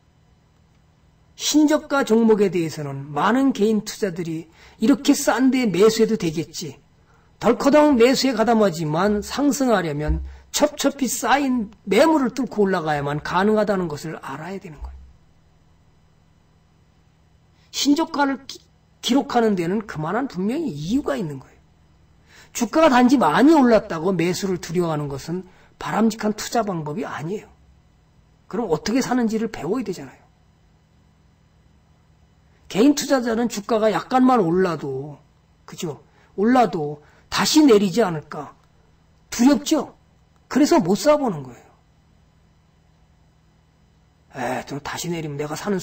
신저가 종목에 대해서는 많은 개인 투자들이 이렇게 싼데 매수해도 되겠지. 덜커덩 매수에 가담하지만 상승하려면 첩첩이 쌓인 매물을 뚫고 올라가야만 가능하다는 것을 알아야 되는 거예요. 신저가를 기록하는 데는 그만한 분명히 이유가 있는 거예요. 주가가 단지 많이 올랐다고 매수를 두려워하는 것은 바람직한 투자 방법이 아니에요. 그럼 어떻게 사는지를 배워야 되잖아요. 개인 투자자는 주가가 약간만 올라도, 그죠? 올라도 다시 내리지 않을까? 두렵죠? 그래서 못 사보는 거예요. 또 다시 내리면 내가 사는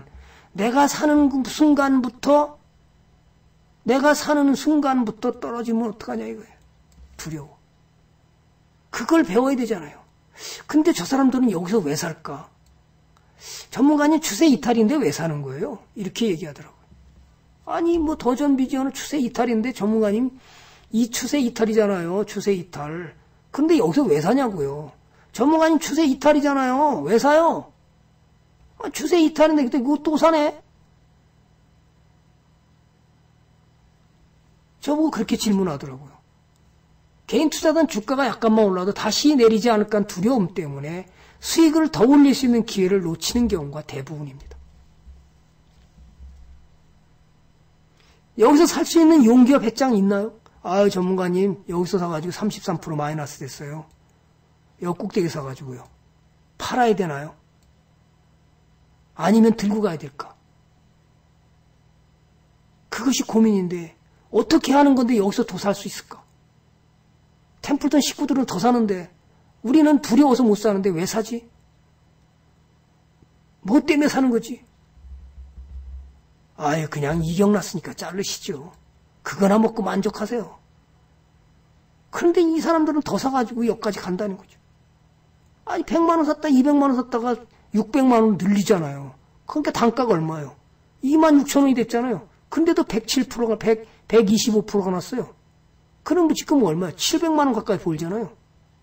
순간부터 떨어지면 어떡하냐 이거예요. 두려워. 그걸 배워야 되잖아요. 근데 저 사람들은 여기서 왜 살까? 전문가님 추세 이탈인데 왜 사는 거예요? 이렇게 얘기하더라고요. 더전 비전은 추세 이탈인데 전문가님 이 추세 이탈이잖아요. 추세 이탈. 근데 여기서 왜 사냐고요. 전문가님 추세 이탈이잖아요. 왜 사요? 추세 이탈인데 근데 그거 또 사네? 저보고 그렇게 질문하더라고요. 개인 투자자는 주가가 약간만 올라도 다시 내리지 않을까 하는 두려움 때문에 수익을 더 올릴 수 있는 기회를 놓치는 경우가 대부분입니다. 여기서 살 수 있는 용기와 배짱이 있나요? 전문가님 여기서 사가지고 33% 마이너스 됐어요. 여기 꼭대기 사가지고요. 팔아야 되나요? 아니면 들고 가야 될까? 그것이 고민인데 어떻게 하는 건데 여기서 더 살 수 있을까? 템플턴 식구들은 더 사는데 우리는 두려워서 못 사는데 왜 사지? 뭐 때문에 사는 거지? 그냥 이격났으니까 자르시죠. 그거나 먹고 만족하세요. 그런데 이 사람들은 더 사가지고 여기까지 간다는 거죠. 100만 원 샀다 200만 원 샀다가 600만 원 늘리잖아요. 그러니까 단가가 얼마예요? 26,000원이 됐잖아요. 근데도 107%가 125%가 났어요. 그럼 지금 얼마야? 700만 원 가까이 벌잖아요.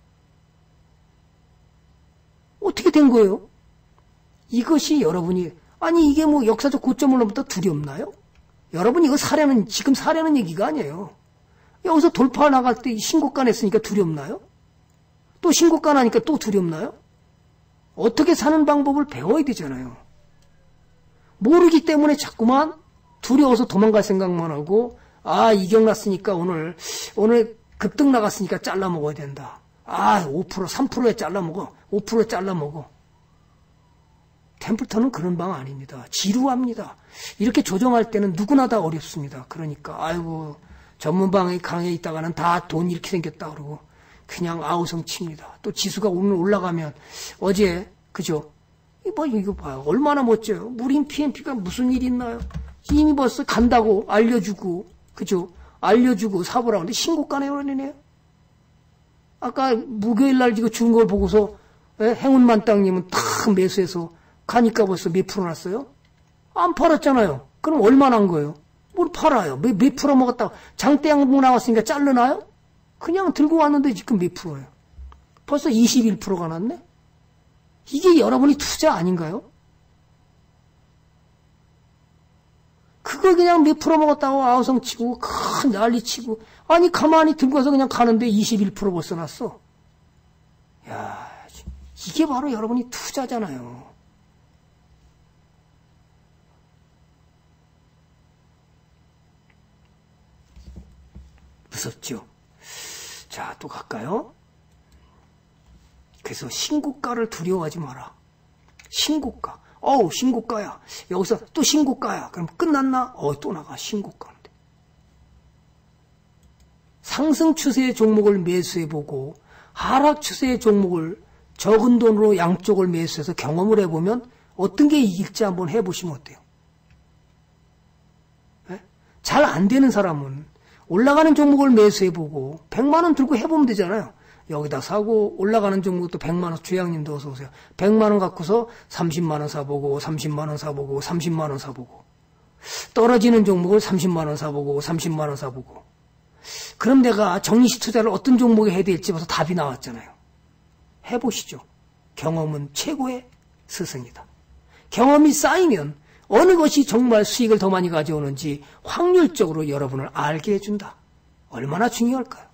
어떻게 된 거예요? 이것이 여러분이 이게 역사적 고점을 넘었다 두렵나요? 여러분 이거 지금 사려는 얘기가 아니에요. 여기서 돌파 나갈 때 신고가 냈으니까 두렵나요? 또 신고가 나니까 또 두렵나요? 어떻게 사는 방법을 배워야 되잖아요. 모르기 때문에 자꾸만 두려워서 도망갈 생각만 하고, 이격 났으니까 오늘 급등 나갔으니까 잘라 먹어야 된다. 5%, 3%에 잘라 먹어. 5%에 잘라 먹어. 템플턴은 그런 방 아닙니다. 지루합니다. 이렇게 조정할 때는 누구나 다 어렵습니다. 그러니까 전문방에 강에 있다가는 다 돈 이렇게 생겼다 그러고 그냥 아우성 칩니다. 또 지수가 오늘 올라가면 어제 그죠? 이거 봐요. 얼마나 멋져요. 무림 PMP가 무슨 일이 있나요? 이미 벌써 간다고 알려주고 그죠? 알려주고 사보라고 하는데 신고가네요. 그러네요. 아까 목요일 날 이거 준 걸 보고서 행운만땅님은 탁 매수해서 가니까 벌써 몇 프로 났어요? 안 팔았잖아요. 그럼 얼마 난 거예요? 뭘 팔아요? 몇 프로 먹었다고? 장대양목 나왔으니까 자르나요? 그냥 들고 왔는데 지금 몇 프로예요? 벌써 21%가 났네? 이게 여러분이 투자 아닌가요? 그거 그냥 몇 프로 먹었다고 아우성 치고 큰 난리 치고 가만히 들고 와서 그냥 가는데 21% 벌써 났어. 야, 이게 바로 여러분이 투자잖아요. 무섭죠? 자, 또 갈까요? 그래서 신고가를 두려워하지 마라. 신고가. 신고가야. 여기서 또 신고가야. 그럼 끝났나? 또 나가. 신고가인데. 상승 추세의 종목을 매수해보고 하락 추세의 종목을 적은 돈으로 양쪽을 매수해서 경험을 해보면 어떤 게 이길지 한번 해보시면 어때요? 잘 안 되는 사람은 올라가는 종목을 매수해보고 100만 원 들고 해보면 되잖아요. 여기다 사고 올라가는 종목도 100만 원, 주양님도 어서 오세요. 100만 원 갖고서 30만 원 사보고 30만 원 사보고 30만 원 사보고 떨어지는 종목을 30만 원 사보고 30만 원 사보고 그럼 내가 정리식 투자를 어떤 종목에 해야 될지 벌써 답이 나왔잖아요. 해보시죠. 경험은 최고의 스승이다. 경험이 쌓이면 어느 것이 정말 수익을 더 많이 가져오는지 확률적으로 여러분을 알게 해준다. 얼마나 중요할까요?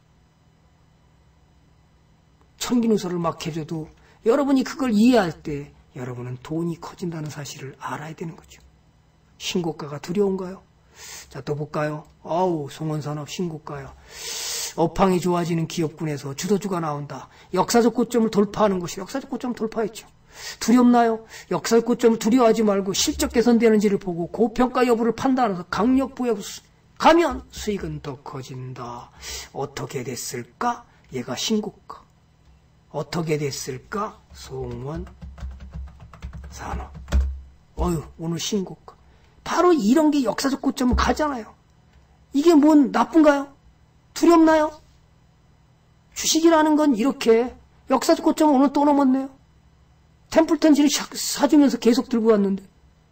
청기누설을 막 해줘도 여러분이 그걸 이해할 때 여러분은 돈이 커진다는 사실을 알아야 되는 거죠. 신고가가 두려운가요? 자, 또 볼까요? 송원산업 신고가요. 업황이 좋아지는 기업군에서 주도주가 나온다. 역사적 고점을 돌파하는 것이 역사적 고점을 돌파했죠. 두렵나요? 역사적 고점을 두려워하지 말고 실적 개선되는지를 보고 고평가 여부를 판단해서 강력 부여 가면 수익은 더 커진다. 어떻게 됐을까? 얘가 신고가. 어떻게 됐을까? 송원 산업. 오늘 신고가. 바로 이런 게 역사적 고점을 가잖아요. 이게 뭔 나쁜가요? 두렵나요? 주식이라는 건 이렇게 역사적 고점을 오늘 또 넘었네요. 템플턴지를 사주면서 계속 들고 왔는데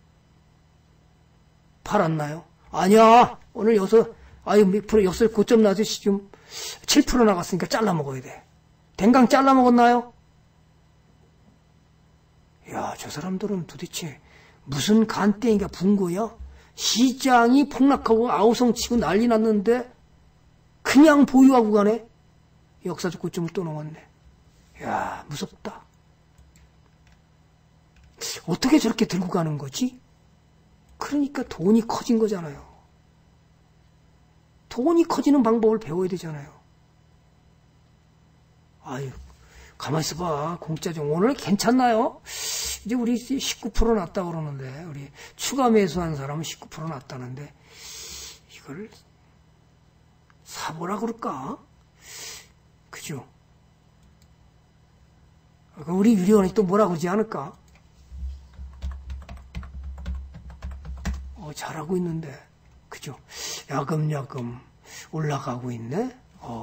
팔았나요? 아니야. 오늘 여기서 몇 프로 역사적 고점 나서 지금 7% 나갔으니까 잘라 먹어야 돼. 댕강 잘라 먹었나요? 야, 저 사람들은 도대체 무슨 간땡이가 분 거야? 시장이 폭락하고 아우성 치고 난리 났는데 그냥 보유하고 가네? 역사적 고점을 또 넘었네. 야, 무섭다. 어떻게 저렇게 들고 가는 거지? 그러니까 돈이 커진 거잖아요. 돈이 커지는 방법을 배워야 되잖아요. 가만히 있어봐. 공짜 좀. 오늘 괜찮나요? 이제 우리 19% 났다 그러는데, 우리 추가 매수한 사람은 19% 났다는데, 이걸 사보라 그럴까? 그죠? 우리 유리원이 또 뭐라 그러지 않을까? 잘하고 있는데, 그죠? 야금야금 올라가고 있네?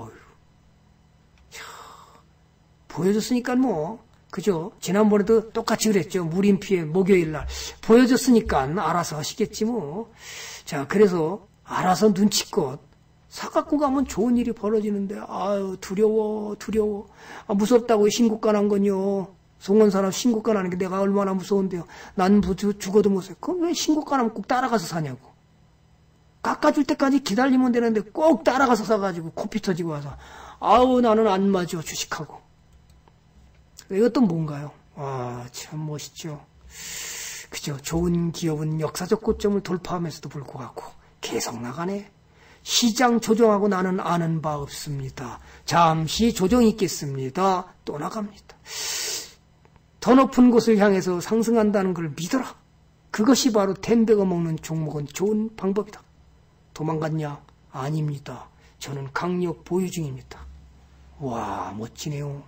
보여줬으니까 뭐, 그죠? 지난번에도 똑같이 그랬죠. 무림피에 목요일날. 보여줬으니까 알아서 하시겠지 뭐. 자, 그래서 알아서 눈치껏 사갖고 가면 좋은 일이 벌어지는데, 두려워. 무섭다고 신고가 난 건요. 송원산업 신고가 나는 게 내가 얼마나 무서운데요. 난 죽어도 무서워. 그럼 왜 신고가 나면 꼭 따라가서 사냐고. 깎아줄 때까지 기다리면 되는데 꼭 따라가서 사가지고 코피 터지고 와서 아우 나는 안 맞아 주식하고. 이것도 뭔가요? 와, 참 멋있죠. 그죠? 좋은 기업은 역사적 고점을 돌파하면서도 불구하고 계속 나가네. 시장 조정하고 나는 아는 바 없습니다. 잠시 조정 있겠습니다. 또 나갑니다. 더 높은 곳을 향해서 상승한다는 걸 믿어라. 그것이 바로 템베가 먹는 종목은 좋은 방법이다. 도망갔냐? 아닙니다. 저는 강력 보유 중입니다. 와, 멋지네요.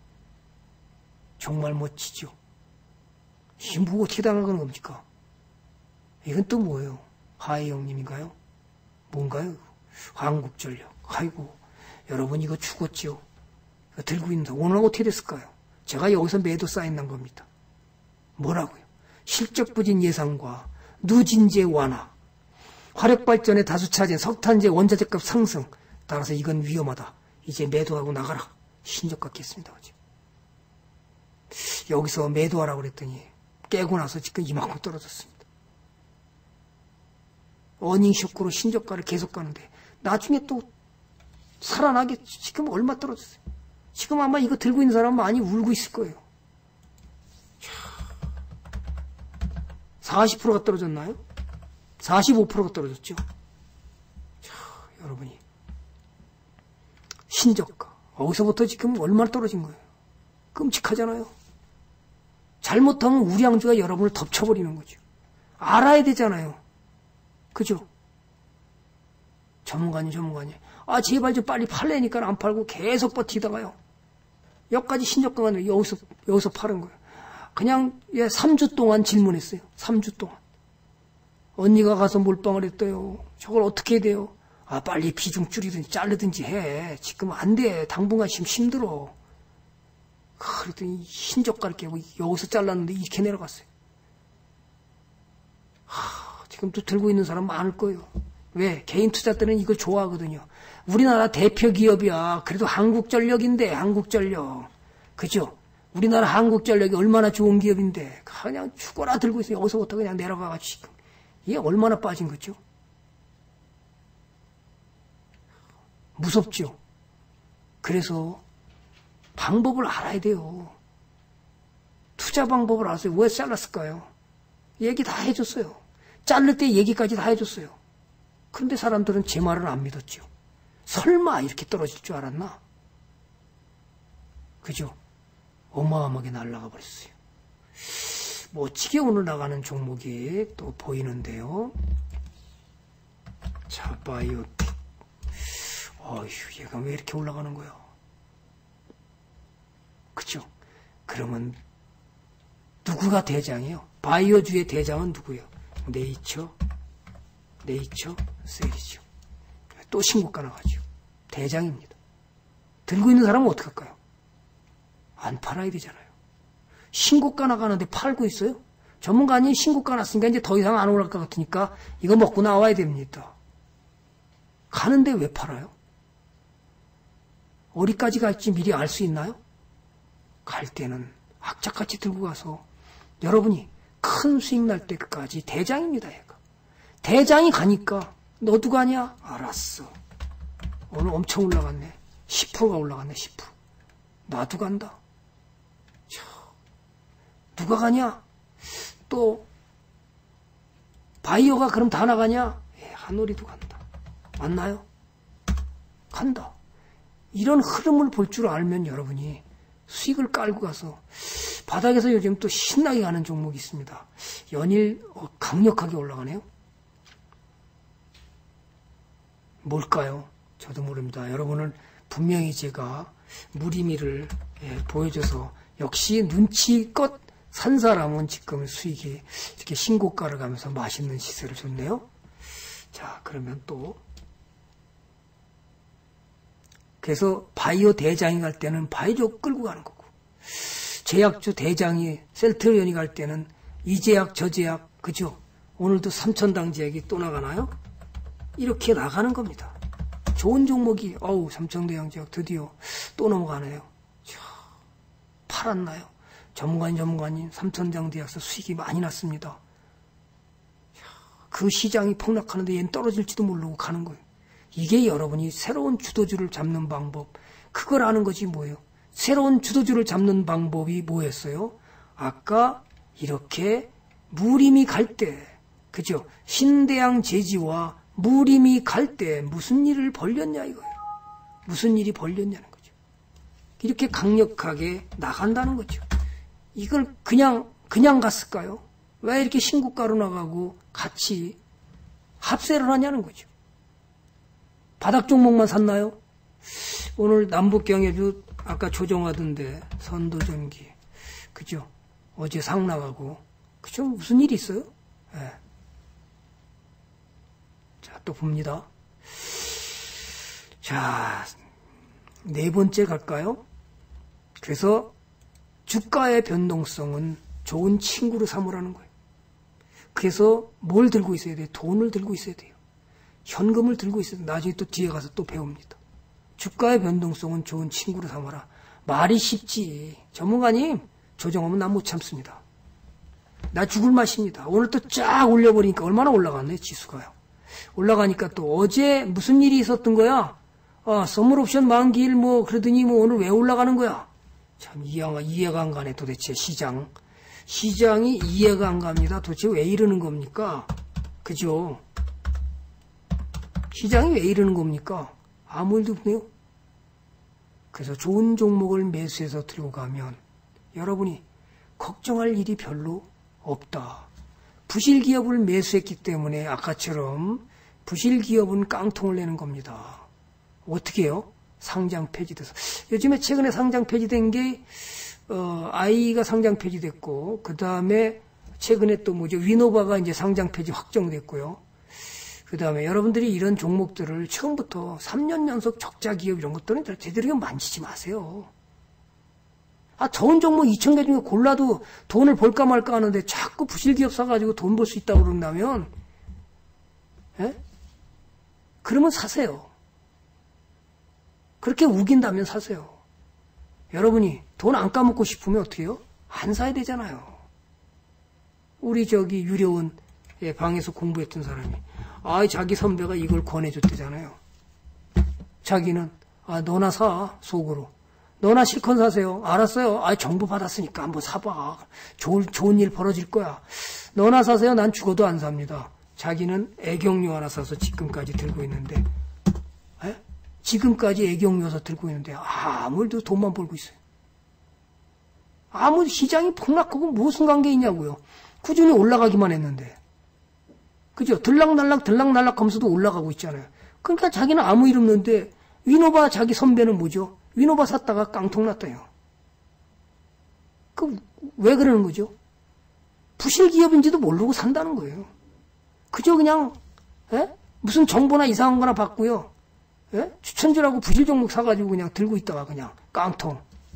정말 멋지죠. 이 뭐 어떻게 당하는 겁니까? 이건 또 뭐예요? 하이 형님인가요? 뭔가요? 한국전력. 아이고, 여러분 이거 죽었지요. 이거 들고 있는데 오늘 어떻게 됐을까요? 제가 여기서 매도 쌓인난 겁니다. 뭐라고요? 실적 부진 예상과 누진제 완화, 화력발전에 다수 차지한 석탄재 원자재값 상승. 따라서 이건 위험하다. 이제 매도하고 나가라. 신저가 깼습니다. 어제. 여기서 매도하라고 그랬더니 깨고 나서 지금 이만큼 떨어졌습니다. 어닝 쇼크로 신저가를 계속 가는데 나중에 또 살아나게 지금 얼마 떨어졌어요. 지금 아마 이거 들고 있는 사람 많이 울고 있을 거예요. 40%가 떨어졌나요? 45%가 떨어졌죠. 자, 여러분이 신저가 어디서부터 지금 얼마나 떨어진 거예요? 끔찍하잖아요. 잘못하면 우량주가 여러분을 덮쳐버리는 거죠. 알아야 되잖아요. 그죠? 전문가님. 아, 제발 좀 빨리 팔래니까 안 팔고 계속 버티다가요. 여기까지 신저가가 나요. 여기서 파는 거예요. 그냥 3주 동안 질문했어요. 3주 동안. 언니가 가서 몰빵을 했대요. 저걸 어떻게 해야 돼요? 아, 빨리 비중 줄이든지 자르든지 해. 지금 안 돼. 당분간 지금 힘들어. 그랬더니 신저가를 깨고 여기서 잘랐는데 이렇게 내려갔어요. 지금 또 들고 있는 사람 많을 거예요. 왜? 개인 투자 때는 이걸 좋아하거든요. 우리나라 대표 기업이야. 그래도 한국전력인데, 한국전력. 그죠? 우리나라 한국전력이 얼마나 좋은 기업인데, 그냥 죽어라 들고 있어요. 여기서부터 그냥 내려가가지고 지금. 이게 얼마나 빠진 거죠? 무섭죠? 그래서 방법을 알아야 돼요. 투자 방법을 아세요? 왜 잘랐을까요? 얘기 다 해줬어요. 자를 때 얘기까지 다 해줬어요. 그런데 사람들은 제 말을 안 믿었죠. 설마 이렇게 떨어질 줄 알았나? 그죠? 어마어마하게 날아가 버렸어요. 멋지게 오늘 나가는 종목이 또 보이는데요. 자, 바이오텍. 어휴, 얘가 왜 이렇게 올라가는 거야? 그죠? 그러면 누구가 대장이에요? 바이오주의 대장은 누구예요? 네이처 셀이죠. 또 신고가 나가죠. 대장입니다. 들고 있는 사람은 어떡할까요? 안 팔아야 되잖아요. 신고가 나가는데 팔고 있어요? 전문가님 신고가 났으니까 이제 더 이상 안 올라갈 것 같으니까 이거 먹고 나와야 됩니다. 가는데 왜 팔아요? 어디까지 갈지 미리 알 수 있나요? 갈 때는 악착같이 들고 가서 여러분이 큰 수익 날 때까지 대장입니다. 얘가. 대장이 가니까 너도 가냐? 알았어. 오늘 엄청 올라갔네. 10%가 올라갔네. 10%. 나도 간다. 자, 누가 가냐? 또 바이오가 그럼 다 나가냐? 한오리도 간다. 맞나요? 간다. 이런 흐름을 볼 줄 알면 여러분이 수익을 깔고 가서 바닥에서 요즘 또 신나게 가는 종목이 있습니다. 연일 강력하게 올라가네요. 뭘까요? 저도 모릅니다. 여러분은 분명히 제가 무리미를 보여줘서 역시 눈치껏 산 사람은 지금 수익이 이렇게 신고가를 가면서 맛있는 시세를 줬네요. 자, 그러면 또 그래서 바이오 대장이 갈 때는 바이오 끌고 가는 거고, 제약주 대장이 셀트리온이 갈 때는 이 제약 저 제약, 그죠? 오늘도 삼천당 제약이 또 나가나요? 이렇게 나가는 겁니다. 좋은 종목이 삼천대양 제약 드디어 또 넘어가네요. 자, 팔았나요? 전문가님 삼천당 제약서 수익이 많이 났습니다. 자, 그 시장이 폭락하는데 얘는 떨어질지도 모르고 가는 거예요. 이게 여러분이 새로운 주도주를 잡는 방법, 그걸 아는 거지 뭐예요. 새로운 주도주를 잡는 방법이 뭐였어요? 아까 이렇게 무림이 갈 때, 그죠? 신대양 제지와 무림이 갈 때 무슨 일을 벌였냐 이거예요. 무슨 일이 벌렸냐는 거죠. 이렇게 강력하게 나간다는 거죠. 이걸 그냥 갔을까요? 왜 이렇게 신고가로 나가고 같이 합세를 하냐는 거죠. 바닥 종목만 샀나요? 오늘 남북경협주 아까 조정하던데 선도전기, 그죠? 어제 상 나가고, 그죠? 무슨 일이 있어요? 네. 자, 또 봅니다. 자, 네 번째 갈까요? 그래서 주가의 변동성은 좋은 친구로 삼으라는 거예요. 그래서 뭘 들고 있어야 돼요? 돈을 들고 있어야 돼요. 현금을 들고 있어야 돼요. 나중에 또 뒤에 가서 또 배웁니다. 주가의 변동성은 좋은 친구로 삼아라. 말이 쉽지. 전문가님, 조정하면 난 못 참습니다. 나 죽을 맛입니다. 오늘 또 쫙 올려버리니까 얼마나 올라갔네, 지수가요. 올라가니까 또 어제 무슨 일이 있었던 거야? 선물 옵션 만기일 그러더니 오늘 왜 올라가는 거야? 참 이해가 안 가네, 도대체 시장이 이해가 안 갑니다. 도대체 왜 이러는 겁니까? 그죠? 시장이 왜 이러는 겁니까? 아무 일도 없네요. 그래서 좋은 종목을 매수해서 들고 가면 여러분이 걱정할 일이 별로 없다. 부실기업을 매수했기 때문에 아까처럼 부실기업은 깡통을 내는 겁니다. 어떻게 해요? 상장 폐지돼서. 요즘에 최근에 상장 폐지된 게 아이가 상장 폐지됐고, 그 다음에 최근에 또 위노바가 이제 상장 폐지 확정됐고요. 그 다음에 여러분들이 이런 종목들을 처음부터 3년 연속 적자 기업 이런 것들은 제대로 만지지 마세요. 좋은 종목 2,000개 중에 골라도 돈을 벌까 말까 하는데 자꾸 부실기업 사가지고 돈 벌 수 있다고 그런다면, 그러면 사세요. 그렇게 우긴다면 사세요. 여러분이 돈 안 까먹고 싶으면 어떻게 해요? 안 사야 되잖아요. 우리 유려운 방에서 공부했던 사람이 자기 선배가 이걸 권해줬대잖아요. 자기는 너나 사, 속으로. 너나 실컷 사세요. 알았어요. 정보 받았으니까 한번 사봐. 좋은 일 벌어질 거야. 너나 사세요. 난 죽어도 안 삽니다. 자기는 애경유 하나 사서 지금까지 들고 있는데, 지금까지 애경유 사서 들고 있는데 아무래도 돈만 벌고 있어요. 아무 시장이 폭락하고 무슨 관계 있냐고요. 꾸준히 올라가기만 했는데. 그죠? 들락날락 하면서도 올라가고 있잖아요. 그러니까 자기는 아무 일 없는데, 위노바 자기 선배는 뭐죠? 위노바 샀다가 깡통 났다요. 왜 그러는 거죠? 부실기업인지도 모르고 산다는 거예요. 그저 그냥, 무슨 정보나 이상한 거나 받고요. 추천주라고 부실 종목 사가지고 그냥 들고 있다가 그냥 깡통.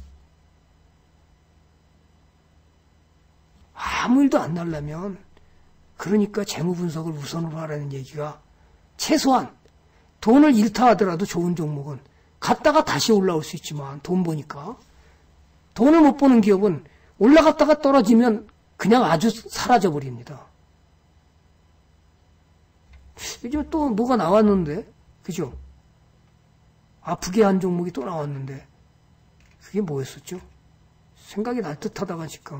아무 일도 안 나려면, 그러니까 재무 분석을 우선으로 하라는 얘기가, 최소한 돈을 잃다 하더라도 좋은 종목은 갔다가 다시 올라올 수 있지만 돈 버니까, 돈을 못 버는 기업은 올라갔다가 떨어지면 그냥 아주 사라져 버립니다. 요즘에 또 뭐가 나왔는데, 그죠? 아프게 한 종목이 또 나왔는데, 그게 뭐였었죠? 생각이 날 듯 하다가 지금,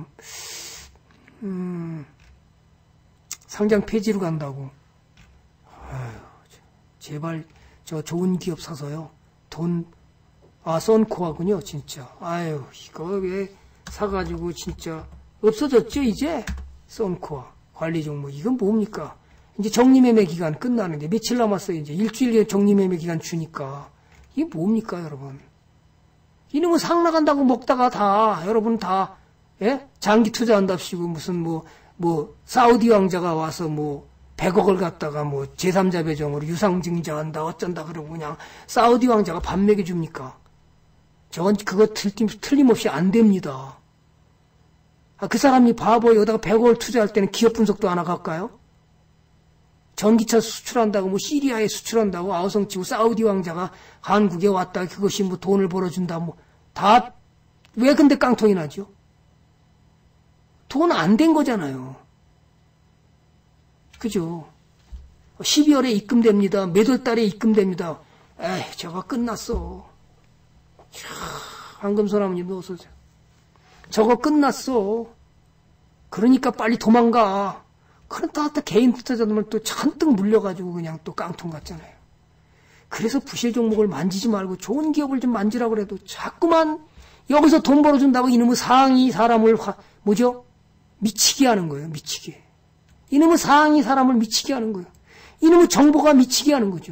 상장 폐지로 간다고. 제발 저 좋은 기업 사서요. 선코아군요, 진짜. 이거 왜 사가지고 진짜 없어졌죠, 이제? 선코아 관리 종목. 이건 뭡니까? 이제 정리매매 기간 끝나는데 며칠 남았어요. 이제 일주일 정리매매 기간 주니까. 이게 뭡니까, 여러분? 이놈은 상 나간다고 먹다가 다, 여러분 다, 장기 투자한답시고 무슨 사우디 왕자가 와서 100억을 갖다가 제3자 배정으로 유상증자한다 어쩐다 그러고 그냥 사우디 왕자가 밥 먹여줍니까? 저건 그거 틀림없이 안 됩니다. 그 사람이 바보 여기다가 100억을 투자할 때는 기업 분석도 안 할까요? 전기차 수출한다고 시리아에 수출한다고 아우성치고 사우디 왕자가 한국에 왔다 그것이 돈을 벌어준다 다 왜 근데 깡통이 나죠? 돈 안 된 거잖아요. 그죠? 12월에 입금됩니다. 몇 월 달에 입금됩니다. 에이, 저거 끝났어. 황금소나무님도 어서오세요. 저거 끝났어. 그러니까 빨리 도망가. 그러다 또 개인 투자자들은 또 잔뜩 물려가지고 그냥 또 깡통 같잖아요. 그래서 부실 종목을 만지지 말고 좋은 기업을 좀 만지라고 그래도 자꾸만 여기서 돈 벌어준다고 이놈의 상이 사람을 미치게 하는 거예요. 미치게. 이놈의 상이 사람을 미치게 하는 거예요. 이놈의 정보가 미치게 하는 거죠.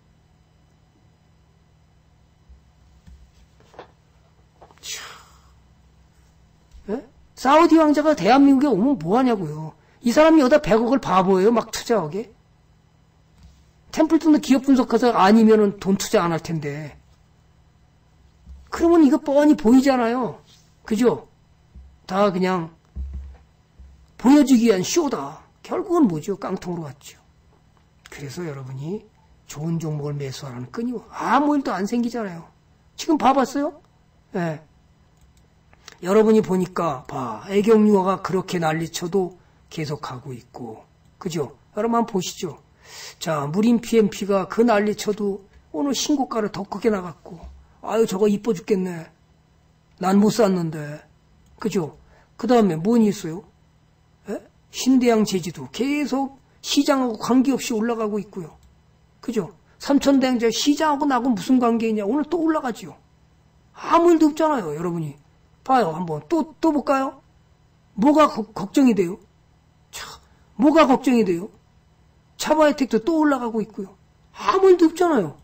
예? 사우디 왕자가 대한민국에 오면 뭐하냐고요. 이 사람이 여기다 100억을 바보예요. 막 투자하게. 템플턴도 기업 분석해서 아니면은 돈 투자 안 할 텐데. 그러면 이거 뻔히 보이잖아요. 그죠? 다 그냥 보여주기 위한 쇼다. 결국은 뭐죠? 깡통으로 갔죠. 그래서 여러분이 좋은 종목을 매수하라는 끈이요. 아무 일도 안 생기잖아요. 지금 봐봤어요? 예. 여러분이 보니까 애경유화가 그렇게 난리쳐도 계속하고 있고. 그죠? 여러분 한번 보시죠. 자, 무림 PMP가 그 난리쳐도 오늘 신고가를 더 크게 나갔고. 아유, 저거 이뻐 죽겠네. 난 못 샀는데. 그죠? 그 다음에 뭐니 있어요? 에? 신대양 제지도 계속 시장하고 관계없이 올라가고 있고요. 그죠? 삼천대양제 시장하고 나하고 무슨 관계이냐? 오늘 또 올라가지요. 아무 일도 없잖아요, 여러분이. 봐요, 한번. 또 볼까요? 뭐가 걱정이 돼요? 뭐가 걱정이 돼요? 차바이텍도 또 올라가고 있고요. 아무 일도 없잖아요.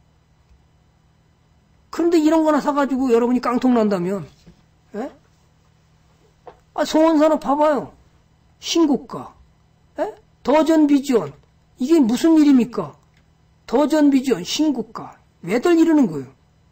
그런데 이런 거나 사가지고 여러분이 깡통 난다면, 예? 성원산업 봐봐요. 신고가. 예? 더전비지원. 이게 무슨 일입니까? 더전비지원, 신고가. 왜들 이러는 거예요?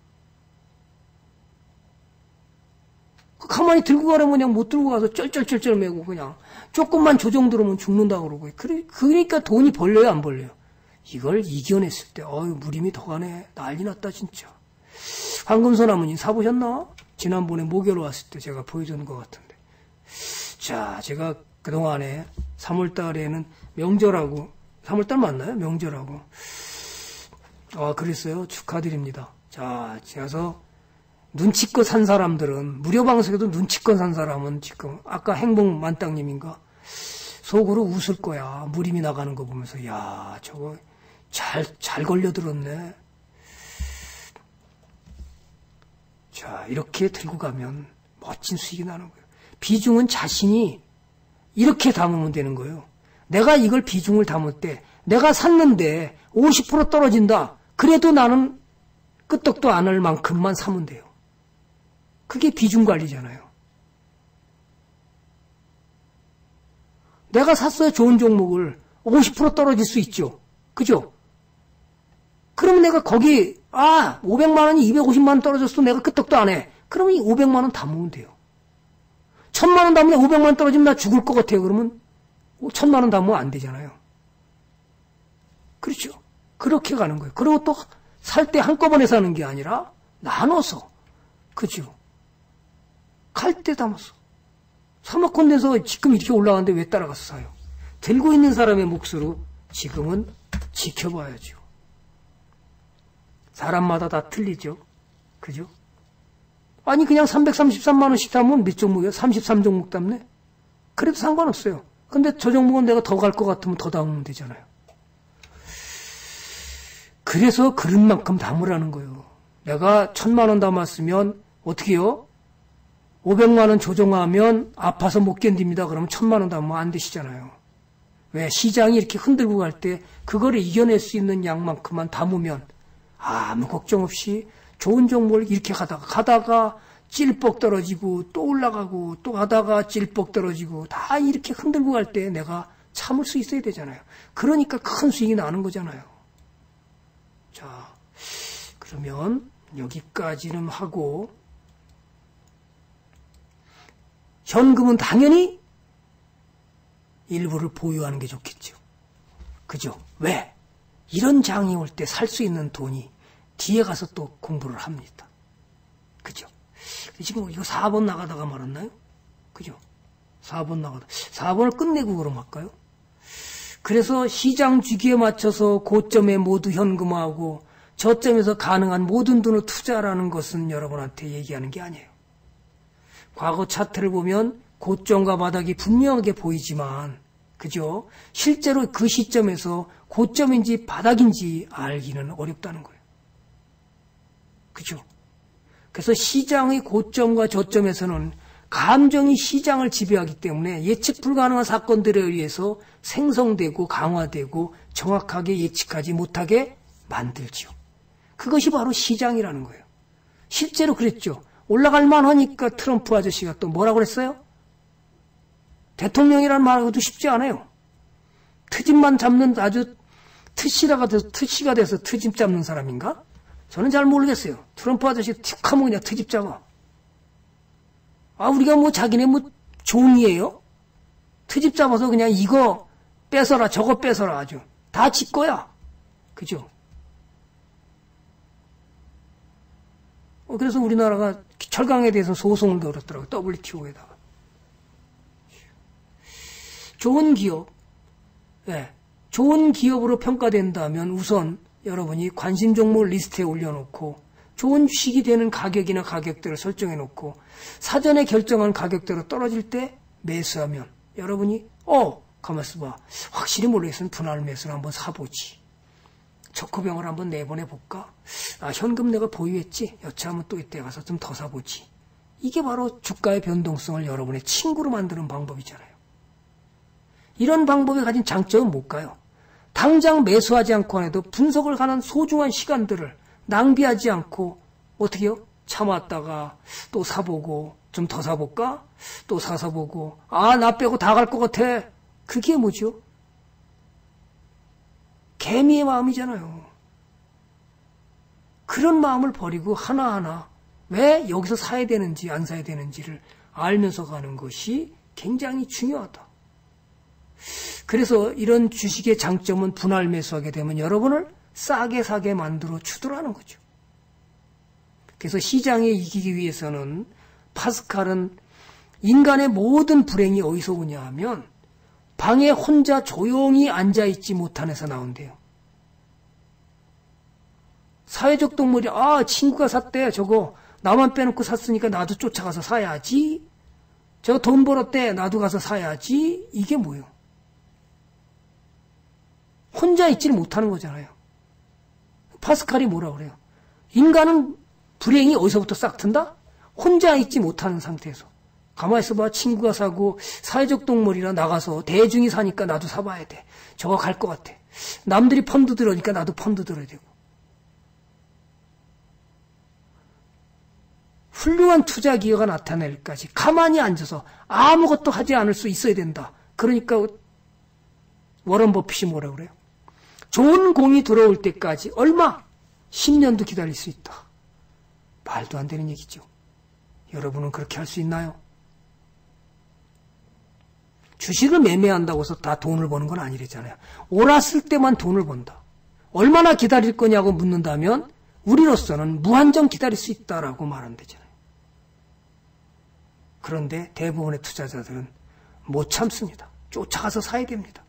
가만히 들고 가려면 그냥 못 들고 가서 쩔쩔쩔쩔 매고 그냥 조금만 조정 들어오면 죽는다고 그러고. 그러니까 돈이 벌려요, 안 벌려요? 이걸 이겨냈을 때, 무림이 더 가네. 난리 났다, 진짜. 황금소나무님 사보셨나? 지난번에 목요일 왔을 때 제가 보여준 것 같은데. 자, 제가 그동안에 3월달에는 명절하고, 3월달 맞나요? 명절하고. 그랬어요. 축하드립니다. 자, 그래서 눈치껏 산 사람들은, 무료방송에도 눈치껏 산 사람은 지금, 아까 행복만땅님인가? 속으로 웃을 거야. 무림이 나가는 거 보면서, 야, 저거 잘 걸려들었네. 자, 이렇게 들고 가면 멋진 수익이 나는 거예요. 비중은 자신이 이렇게 담으면 되는 거예요. 내가 이걸 비중을 담을 때, 내가 샀는데 50% 떨어진다. 그래도 나는 끄떡도 안 할 만큼만 사면 돼요. 그게 비중 관리잖아요. 내가 샀어요, 좋은 종목을. 50% 떨어질 수 있죠. 그죠? 그러면 내가 거기, 500만 원이 250만 원 떨어졌어도 내가 끄떡도 안 해. 그러면 이 500만 원 담으면 돼요. 1000만 원 담으면 500만 원 떨어지면 나 죽을 것 같아요. 그러면 1000만 원 담으면 안 되잖아요. 그렇죠? 그렇게 가는 거예요. 그리고 또 살 때 한꺼번에 사는 게 아니라 나눠서. 그죠? 갈 때 담아서. 사모컨대에서 지금 이렇게 올라가는데 왜 따라가서 사요? 들고 있는 사람의 몫으로 지금은 지켜봐야죠. 사람마다 다 틀리죠. 그죠? 아니 그냥 333만 원씩 담으면 몇 종목이에요? 33종목 담네? 그래도 상관없어요. 근데 저 종목은 내가 더 갈 것 같으면 더 담으면 되잖아요. 그래서 그런 만큼 담으라는 거예요. 내가 1000만 원 담았으면 어떻게 해요? 500만 원 조정하면 아파서 못 견딥니다. 그러면 1000만 원 담으면 안 되시잖아요. 왜? 시장이 이렇게 흔들고 갈 때 그거를 이겨낼 수 있는 양만큼만 담으면 아무 걱정 없이 좋은 종목을 이렇게 가다가 찔뻑 떨어지고 또 올라가고 또 가다가 찔뻑 떨어지고 다 이렇게 흔들고 갈 때 내가 참을 수 있어야 되잖아요. 그러니까 큰 수익이 나는 거잖아요. 자, 그러면 여기까지는 하고 현금은 당연히 일부를 보유하는 게 좋겠죠. 그죠? 왜? 이런 장이 올 때 살 수 있는 돈이 뒤에 가서 또 공부를 합니다. 그죠? 지금 이거 4번 나가다가 말았나요? 그죠? 4번 나가다. 4번을 끝내고 그럼 할까요? 그래서 시장 주기에 맞춰서 고점에 모두 현금화하고 저점에서 가능한 모든 돈을 투자라는 것은 여러분한테 얘기하는 게 아니에요. 과거 차트를 보면 고점과 바닥이 분명하게 보이지만, 그죠? 실제로 그 시점에서 고점인지 바닥인지 알기는 어렵다는 거예요. 그죠? 그래서 시장의 고점과 저점에서는 감정이 시장을 지배하기 때문에 예측 불가능한 사건들에 의해서 생성되고 강화되고 정확하게 예측하지 못하게 만들지요. 그것이 바로 시장이라는 거예요. 실제로 그랬죠. 올라갈 만하니까 트럼프 아저씨가 또 뭐라고 그랬어요? 대통령이라는 말하고도 쉽지 않아요. 트집만 잡는 아주 트시가 돼서 트집 잡는 사람인가? 저는 잘 모르겠어요. 트럼프 아저씨 틱 하면 그냥 트집 잡아. 우리가 뭐 자기네 뭐 종이에요? 트집 잡아서 그냥 이거 뺏어라 저거 뺏어라 아주. 다 지 거야. 그죠? 그래서 우리나라가 철강에 대해서 소송을 걸었더라고요. WTO에다가. 좋은 기업, 좋은 기업으로 평가된다면 우선 여러분이 관심 종목 리스트에 올려놓고 좋은 주식이 되는 가격이나 가격대를 설정해놓고 사전에 결정한 가격대로 떨어질 때 매수하면 여러분이 가만있어 봐. 확실히 모르겠으면 분할 매수를 한번 사보지. 초코병을 한번 내보내볼까? 현금 내가 보유했지? 여차하면 또 이때 가서 좀 더 사보지. 이게 바로 주가의 변동성을 여러분의 친구로 만드는 방법이잖아요. 이런 방법이 가진 장점은 뭘까요? 당장 매수하지 않고 해도 분석을 하는 소중한 시간들을 낭비하지 않고 어떻게 해요? 참았다가 또 사보고 좀 더 사볼까? 또 사서 보고 나 빼고 다 갈 것 같아. 그게 뭐죠? 개미의 마음이잖아요. 그런 마음을 버리고 하나하나 왜 여기서 사야 되는지 안 사야 되는지를 알면서 가는 것이 굉장히 중요하다. 그래서 이런 주식의 장점은 분할 매수하게 되면 여러분을 싸게 사게 만들어 주더라는 거죠. 그래서 시장에 이기기 위해서는 파스칼은 인간의 모든 불행이 어디서 오냐 하면 방에 혼자 조용히 앉아있지 못한에서 나온대요. 사회적 동물이 친구가 샀대 저거 나만 빼놓고 샀으니까 나도 쫓아가서 사야지. 저거 돈 벌었대 나도 가서 사야지. 이게 뭐예요? 혼자 있지를 못하는 거잖아요. 파스칼이 뭐라 그래요? 인간은 불행이 어디서부터 싹 튼다? 혼자 있지 못하는 상태에서. 가만히 있어봐. 친구가 사고 사회적 동물이라 나가서 대중이 사니까 나도 사봐야 돼. 저거 갈 것 같아. 남들이 펀드 들어오니까 나도 펀드 들어야 되고. 훌륭한 투자 기회가 나타날 때까지 가만히 앉아서 아무것도 하지 않을 수 있어야 된다. 그러니까 워런 버핏이 뭐라 그래요? 좋은 공이 들어올 때까지 얼마? 10년도 기다릴 수 있다. 말도 안 되는 얘기죠. 여러분은 그렇게 할 수 있나요? 주식을 매매한다고 해서 다 돈을 버는 건 아니랬잖아요. 옳았을 때만 돈을 번다. 얼마나 기다릴 거냐고 묻는다면 우리로서는 무한정 기다릴 수 있다라고 말하면 되잖아요. 그런데 대부분의 투자자들은 못 참습니다. 쫓아가서 사야 됩니다.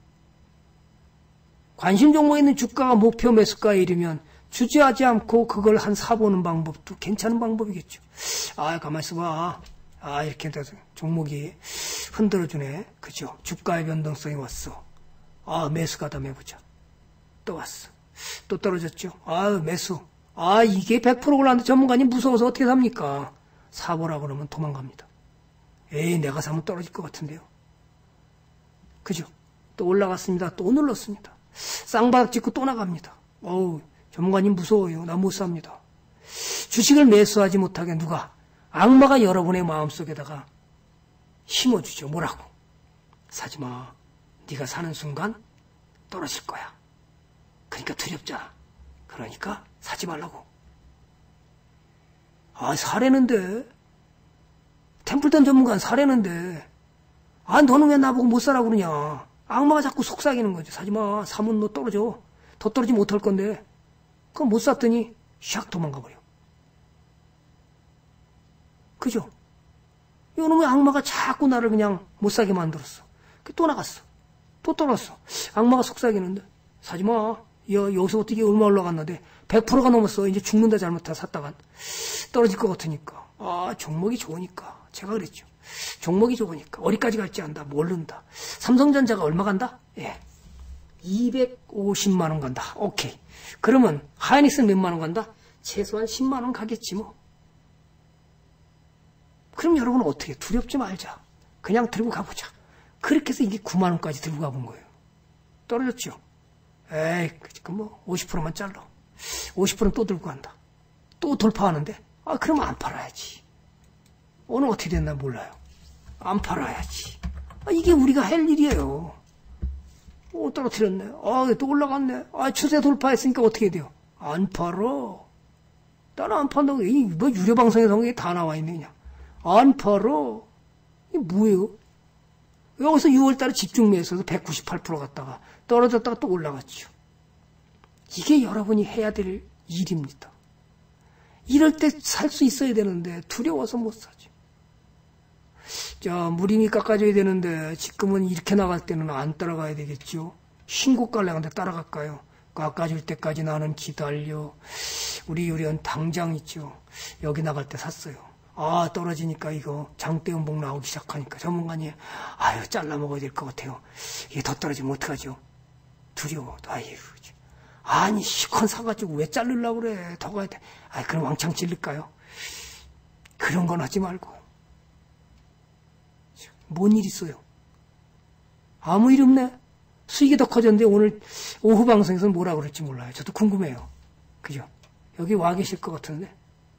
관심 종목에 있는 주가가 목표 매수가에 이르면 주저하지 않고 그걸 한 사보는 방법도 괜찮은 방법이겠죠. 가만히 있어봐. 이렇게 돼서 종목이 흔들어주네. 그죠? 주가의 변동성이 왔어. 매수가다 해보자. 또 왔어. 또 떨어졌죠. 매수. 이게 100% 올랐는데 전문가님 무서워서 어떻게 삽니까? 사보라 그러면 도망갑니다. 내가 사면 떨어질 것 같은데요. 그죠? 또 올라갔습니다. 또 눌렀습니다. 쌍바닥 짚고 또 나갑니다. 전문가님 무서워요. 나 못 삽니다. 주식을 매수하지 못하게 누가? 악마가 여러분의 마음속에다가 심어주죠. 뭐라고? 사지마. 네가 사는 순간 떨어질 거야. 그러니까 두렵잖아. 그러니까 사지 말라고. 사래는데. 템플턴 전문가는 사래는데. 너는 왜 나보고 못 사라고 그러냐. 악마가 자꾸 속삭이는 거지. 사지마. 사면 너 떨어져. 더 떨어지면 못할 건데. 그럼 못 샀더니 샥 도망가버려. 그죠? 이놈의 악마가 자꾸 나를 그냥 못 사게 만들었어. 또 나갔어. 또 떨어졌어. 악마가 속삭이는데 사지마. 여기서 어떻게 얼마 올라갔는데 100%가 넘었어. 이제 죽는다 잘못하 샀다간 떨어질 것 같으니까. 종목이 좋으니까. 제가 그랬죠. 종목이 좋으니까 어디까지 갈지 안다. 모른다. 삼성전자가 얼마 간다? 예, 250만 원 간다. 오케이. 그러면 하이닉스는 몇만 원 간다? 최소한 10만 원 가겠지 뭐. 그럼 여러분은 어떻게? 두렵지 말자. 그냥 들고 가보자. 그렇게 해서 이게 9만 원까지 들고 가본 거예요. 떨어졌죠? 에이, 그럼 뭐 50%만 잘라. 50%는 또 들고 간다. 또 돌파하는데? 그러면 안 팔아야지. 오늘 어떻게 됐나 몰라요. 안 팔아야지. 이게 우리가 할 일이에요. 떨어뜨렸네. 또 올라갔네. 추세 돌파했으니까 어떻게 돼요? 안 팔어. 나는 안 판다고. 뭐 유료방송에서 이게 다 나와 있네, 그냥. 안 팔어. 이게 뭐예요? 여기서 6월달에 집중매수해서 198% 갔다가 떨어졌다가 또 올라갔죠. 이게 여러분이 해야 될 일입니다. 이럴 때 살 수 있어야 되는데 두려워서 못 사죠. 자, 무림이 깎아줘야 되는데 지금은 이렇게 나갈 때는 안 따라가야 되겠죠. 신고가를 내는데 따라갈까요? 깎아줄 때까지 나는 기다려. 우리 요리원 당장 있죠. 여기 나갈 때 샀어요. 떨어지니까 이거 장대음봉 나오기 시작하니까 전문가님, 잘라 먹어야 될 것 같아요. 이게 더 떨어지면 어떡하죠? 두려워. 아니, 시컨 사가지고 왜 자르려고 그래? 더 가야 돼. 그럼 왕창 찔릴까요? 그런 건 하지 말고. 뭔 일 있어요? 아무 일 없네? 수익이 더 커졌는데 오늘 오후 방송에서는 뭐라 그럴지 몰라요. 저도 궁금해요. 그죠? 여기 와 계실 것 같은데.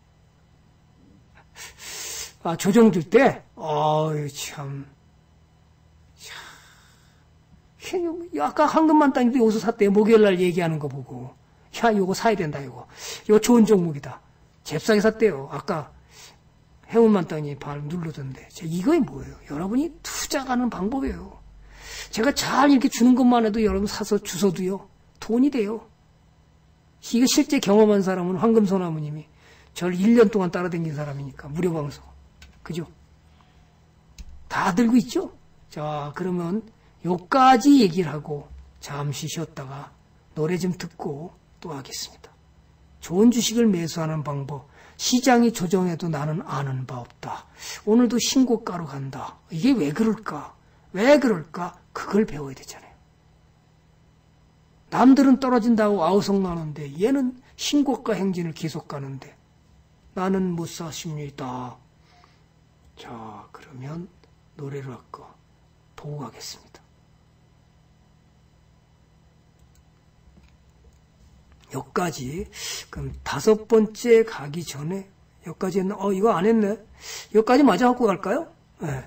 조정 줄 때, 참. 아까 황금만 땅인데 여기서 샀대요. 목요일날 얘기하는 거 보고. 요거 사야 된다, 이거. 이거 좋은 종목이다. 잽싸게 샀대요. 아까 해운만 땅이 발 누르던데. 이거이 뭐예요? 여러분이 투자하는 방법이에요. 제가 잘 이렇게 주는 것만 해도 여러분 사서 주셔도요. 돈이 돼요. 이거 실제 경험한 사람은 황금소나무님이 저를 1년 동안 따라다닌 사람이니까. 무료 방송. 그죠? 다 들고 있죠? 자, 그러면 요까지 얘기를 하고 잠시 쉬었다가 노래 좀 듣고 또 하겠습니다. 좋은 주식을 매수하는 방법. 시장이 조정해도 나는 아는 바 없다. 오늘도 신고가로 간다. 이게 왜 그럴까? 왜 그럴까? 그걸 배워야 되잖아요. 남들은 떨어진다고 아우성나는데 얘는 신고가 행진을 계속 가는데 나는 못 사십니다. 자, 그러면 노래를 아까 보고 가겠습니다. 여기까지, 그럼 5번째 가기 전에, 여기까지 했나? 이거 안 했네? 여기까지 마저 갖고 갈까요? 네.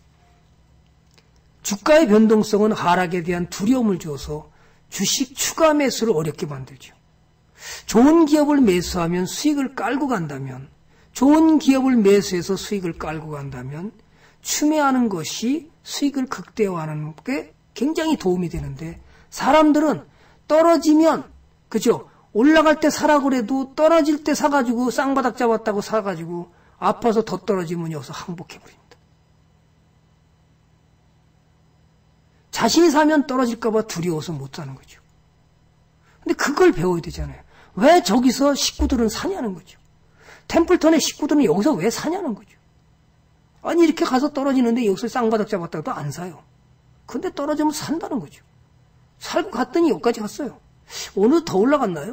주가의 변동성은 하락에 대한 두려움을 줘서 주식 추가 매수를 어렵게 만들죠. 좋은 기업을 매수하면 수익을 깔고 간다면, 좋은 기업을 매수해서 수익을 깔고 간다면, 추매하는 것이 수익을 극대화하는 게 굉장히 도움이 되는데, 사람들은 떨어지면, 그죠? 올라갈 때 사라고 그래도 떨어질 때 사가지고 쌍바닥 잡았다고 사가지고 아파서 더 떨어지면 여기서 항복해버립니다. 자신이 사면 떨어질까봐 두려워서 못 사는 거죠. 근데 그걸 배워야 되잖아요. 왜 저기서 식구들은 사냐는 거죠. 템플턴의 식구들은 여기서 왜 사냐는 거죠. 아니, 이렇게 가서 떨어지는데 여기서 쌍바닥 잡았다고도 안 사요. 근데 떨어지면 산다는 거죠. 살고 갔더니 여기까지 갔어요. 오늘 더 올라갔나요?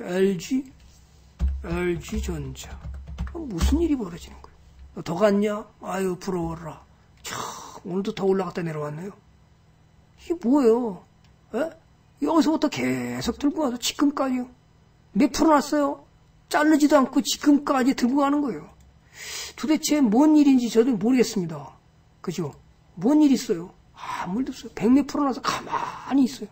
LG전자. 무슨 일이 벌어지는 거예요? 더 갔냐? 아유, 부러워라. 참, 오늘도 더 올라갔다 내려왔네요. 이게 뭐예요? 에? 여기서부터 계속 들고 와서 지금까지요. 몇 프로 났어요? 자르지도 않고 지금까지 들고 가는 거예요. 도대체 뭔 일인지 저도 모르겠습니다. 그죠? 뭔 일 있어요? 아무 일도 없어요. 100몇 프로 나서 가만히 있어요.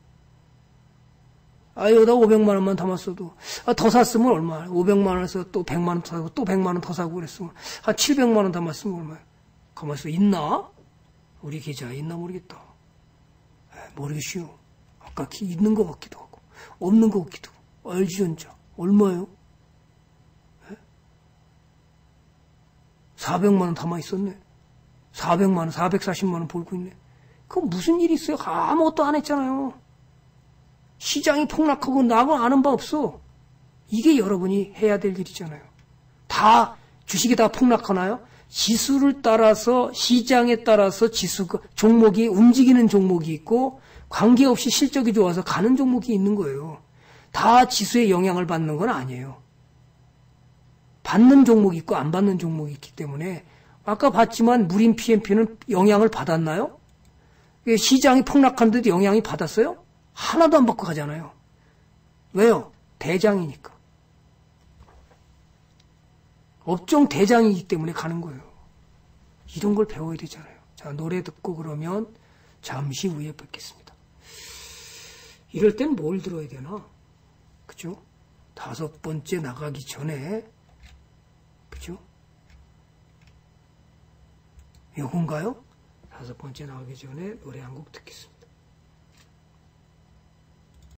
여기다 500만 원만 담았어도, 더 샀으면 얼마야? 500만 원에서 또 100만 원 더 사고, 또 100만 원 더 사고 그랬으면, 한 700만 원 담았으면 얼마야? 가만히 있어. 있나? 우리 계좌 있나 모르겠다. 모르겠슈. 아까 있는 것 같기도 하고, 없는 것 같기도 하고. LG전자. 얼마예요? 400만 원 담아 있었네. 400만 원, 440만 원 벌고 있네. 그 무슨 일이 있어요? 아무것도 안 했잖아요. 시장이 폭락하고 나하고 아는 바 없어. 이게 여러분이 해야 될 일이잖아요. 다 주식이 다 폭락하나요? 지수를 따라서 시장에 따라서 지수가 종목이 움직이는 종목이 있고 관계없이 실적이 좋아서 가는 종목이 있는 거예요. 다 지수의 영향을 받는 건 아니에요. 받는 종목이 있고 안 받는 종목이 있기 때문에 아까 봤지만 무림 PMP는 영향을 받았나요? 시장이 폭락하는데도 영향이 받았어요? 하나도 안 받고 가잖아요. 왜요? 대장이니까. 업종 대장이기 때문에 가는 거예요. 이런 걸 배워야 되잖아요. 자, 노래 듣고 그러면 잠시 후에 뵙겠습니다. 이럴 땐 뭘 들어야 되나? 그죠? 5번째 나가기 전에, 그죠? 요건가요? 5번째 나가기 전에 노래 한 곡 듣겠습니다.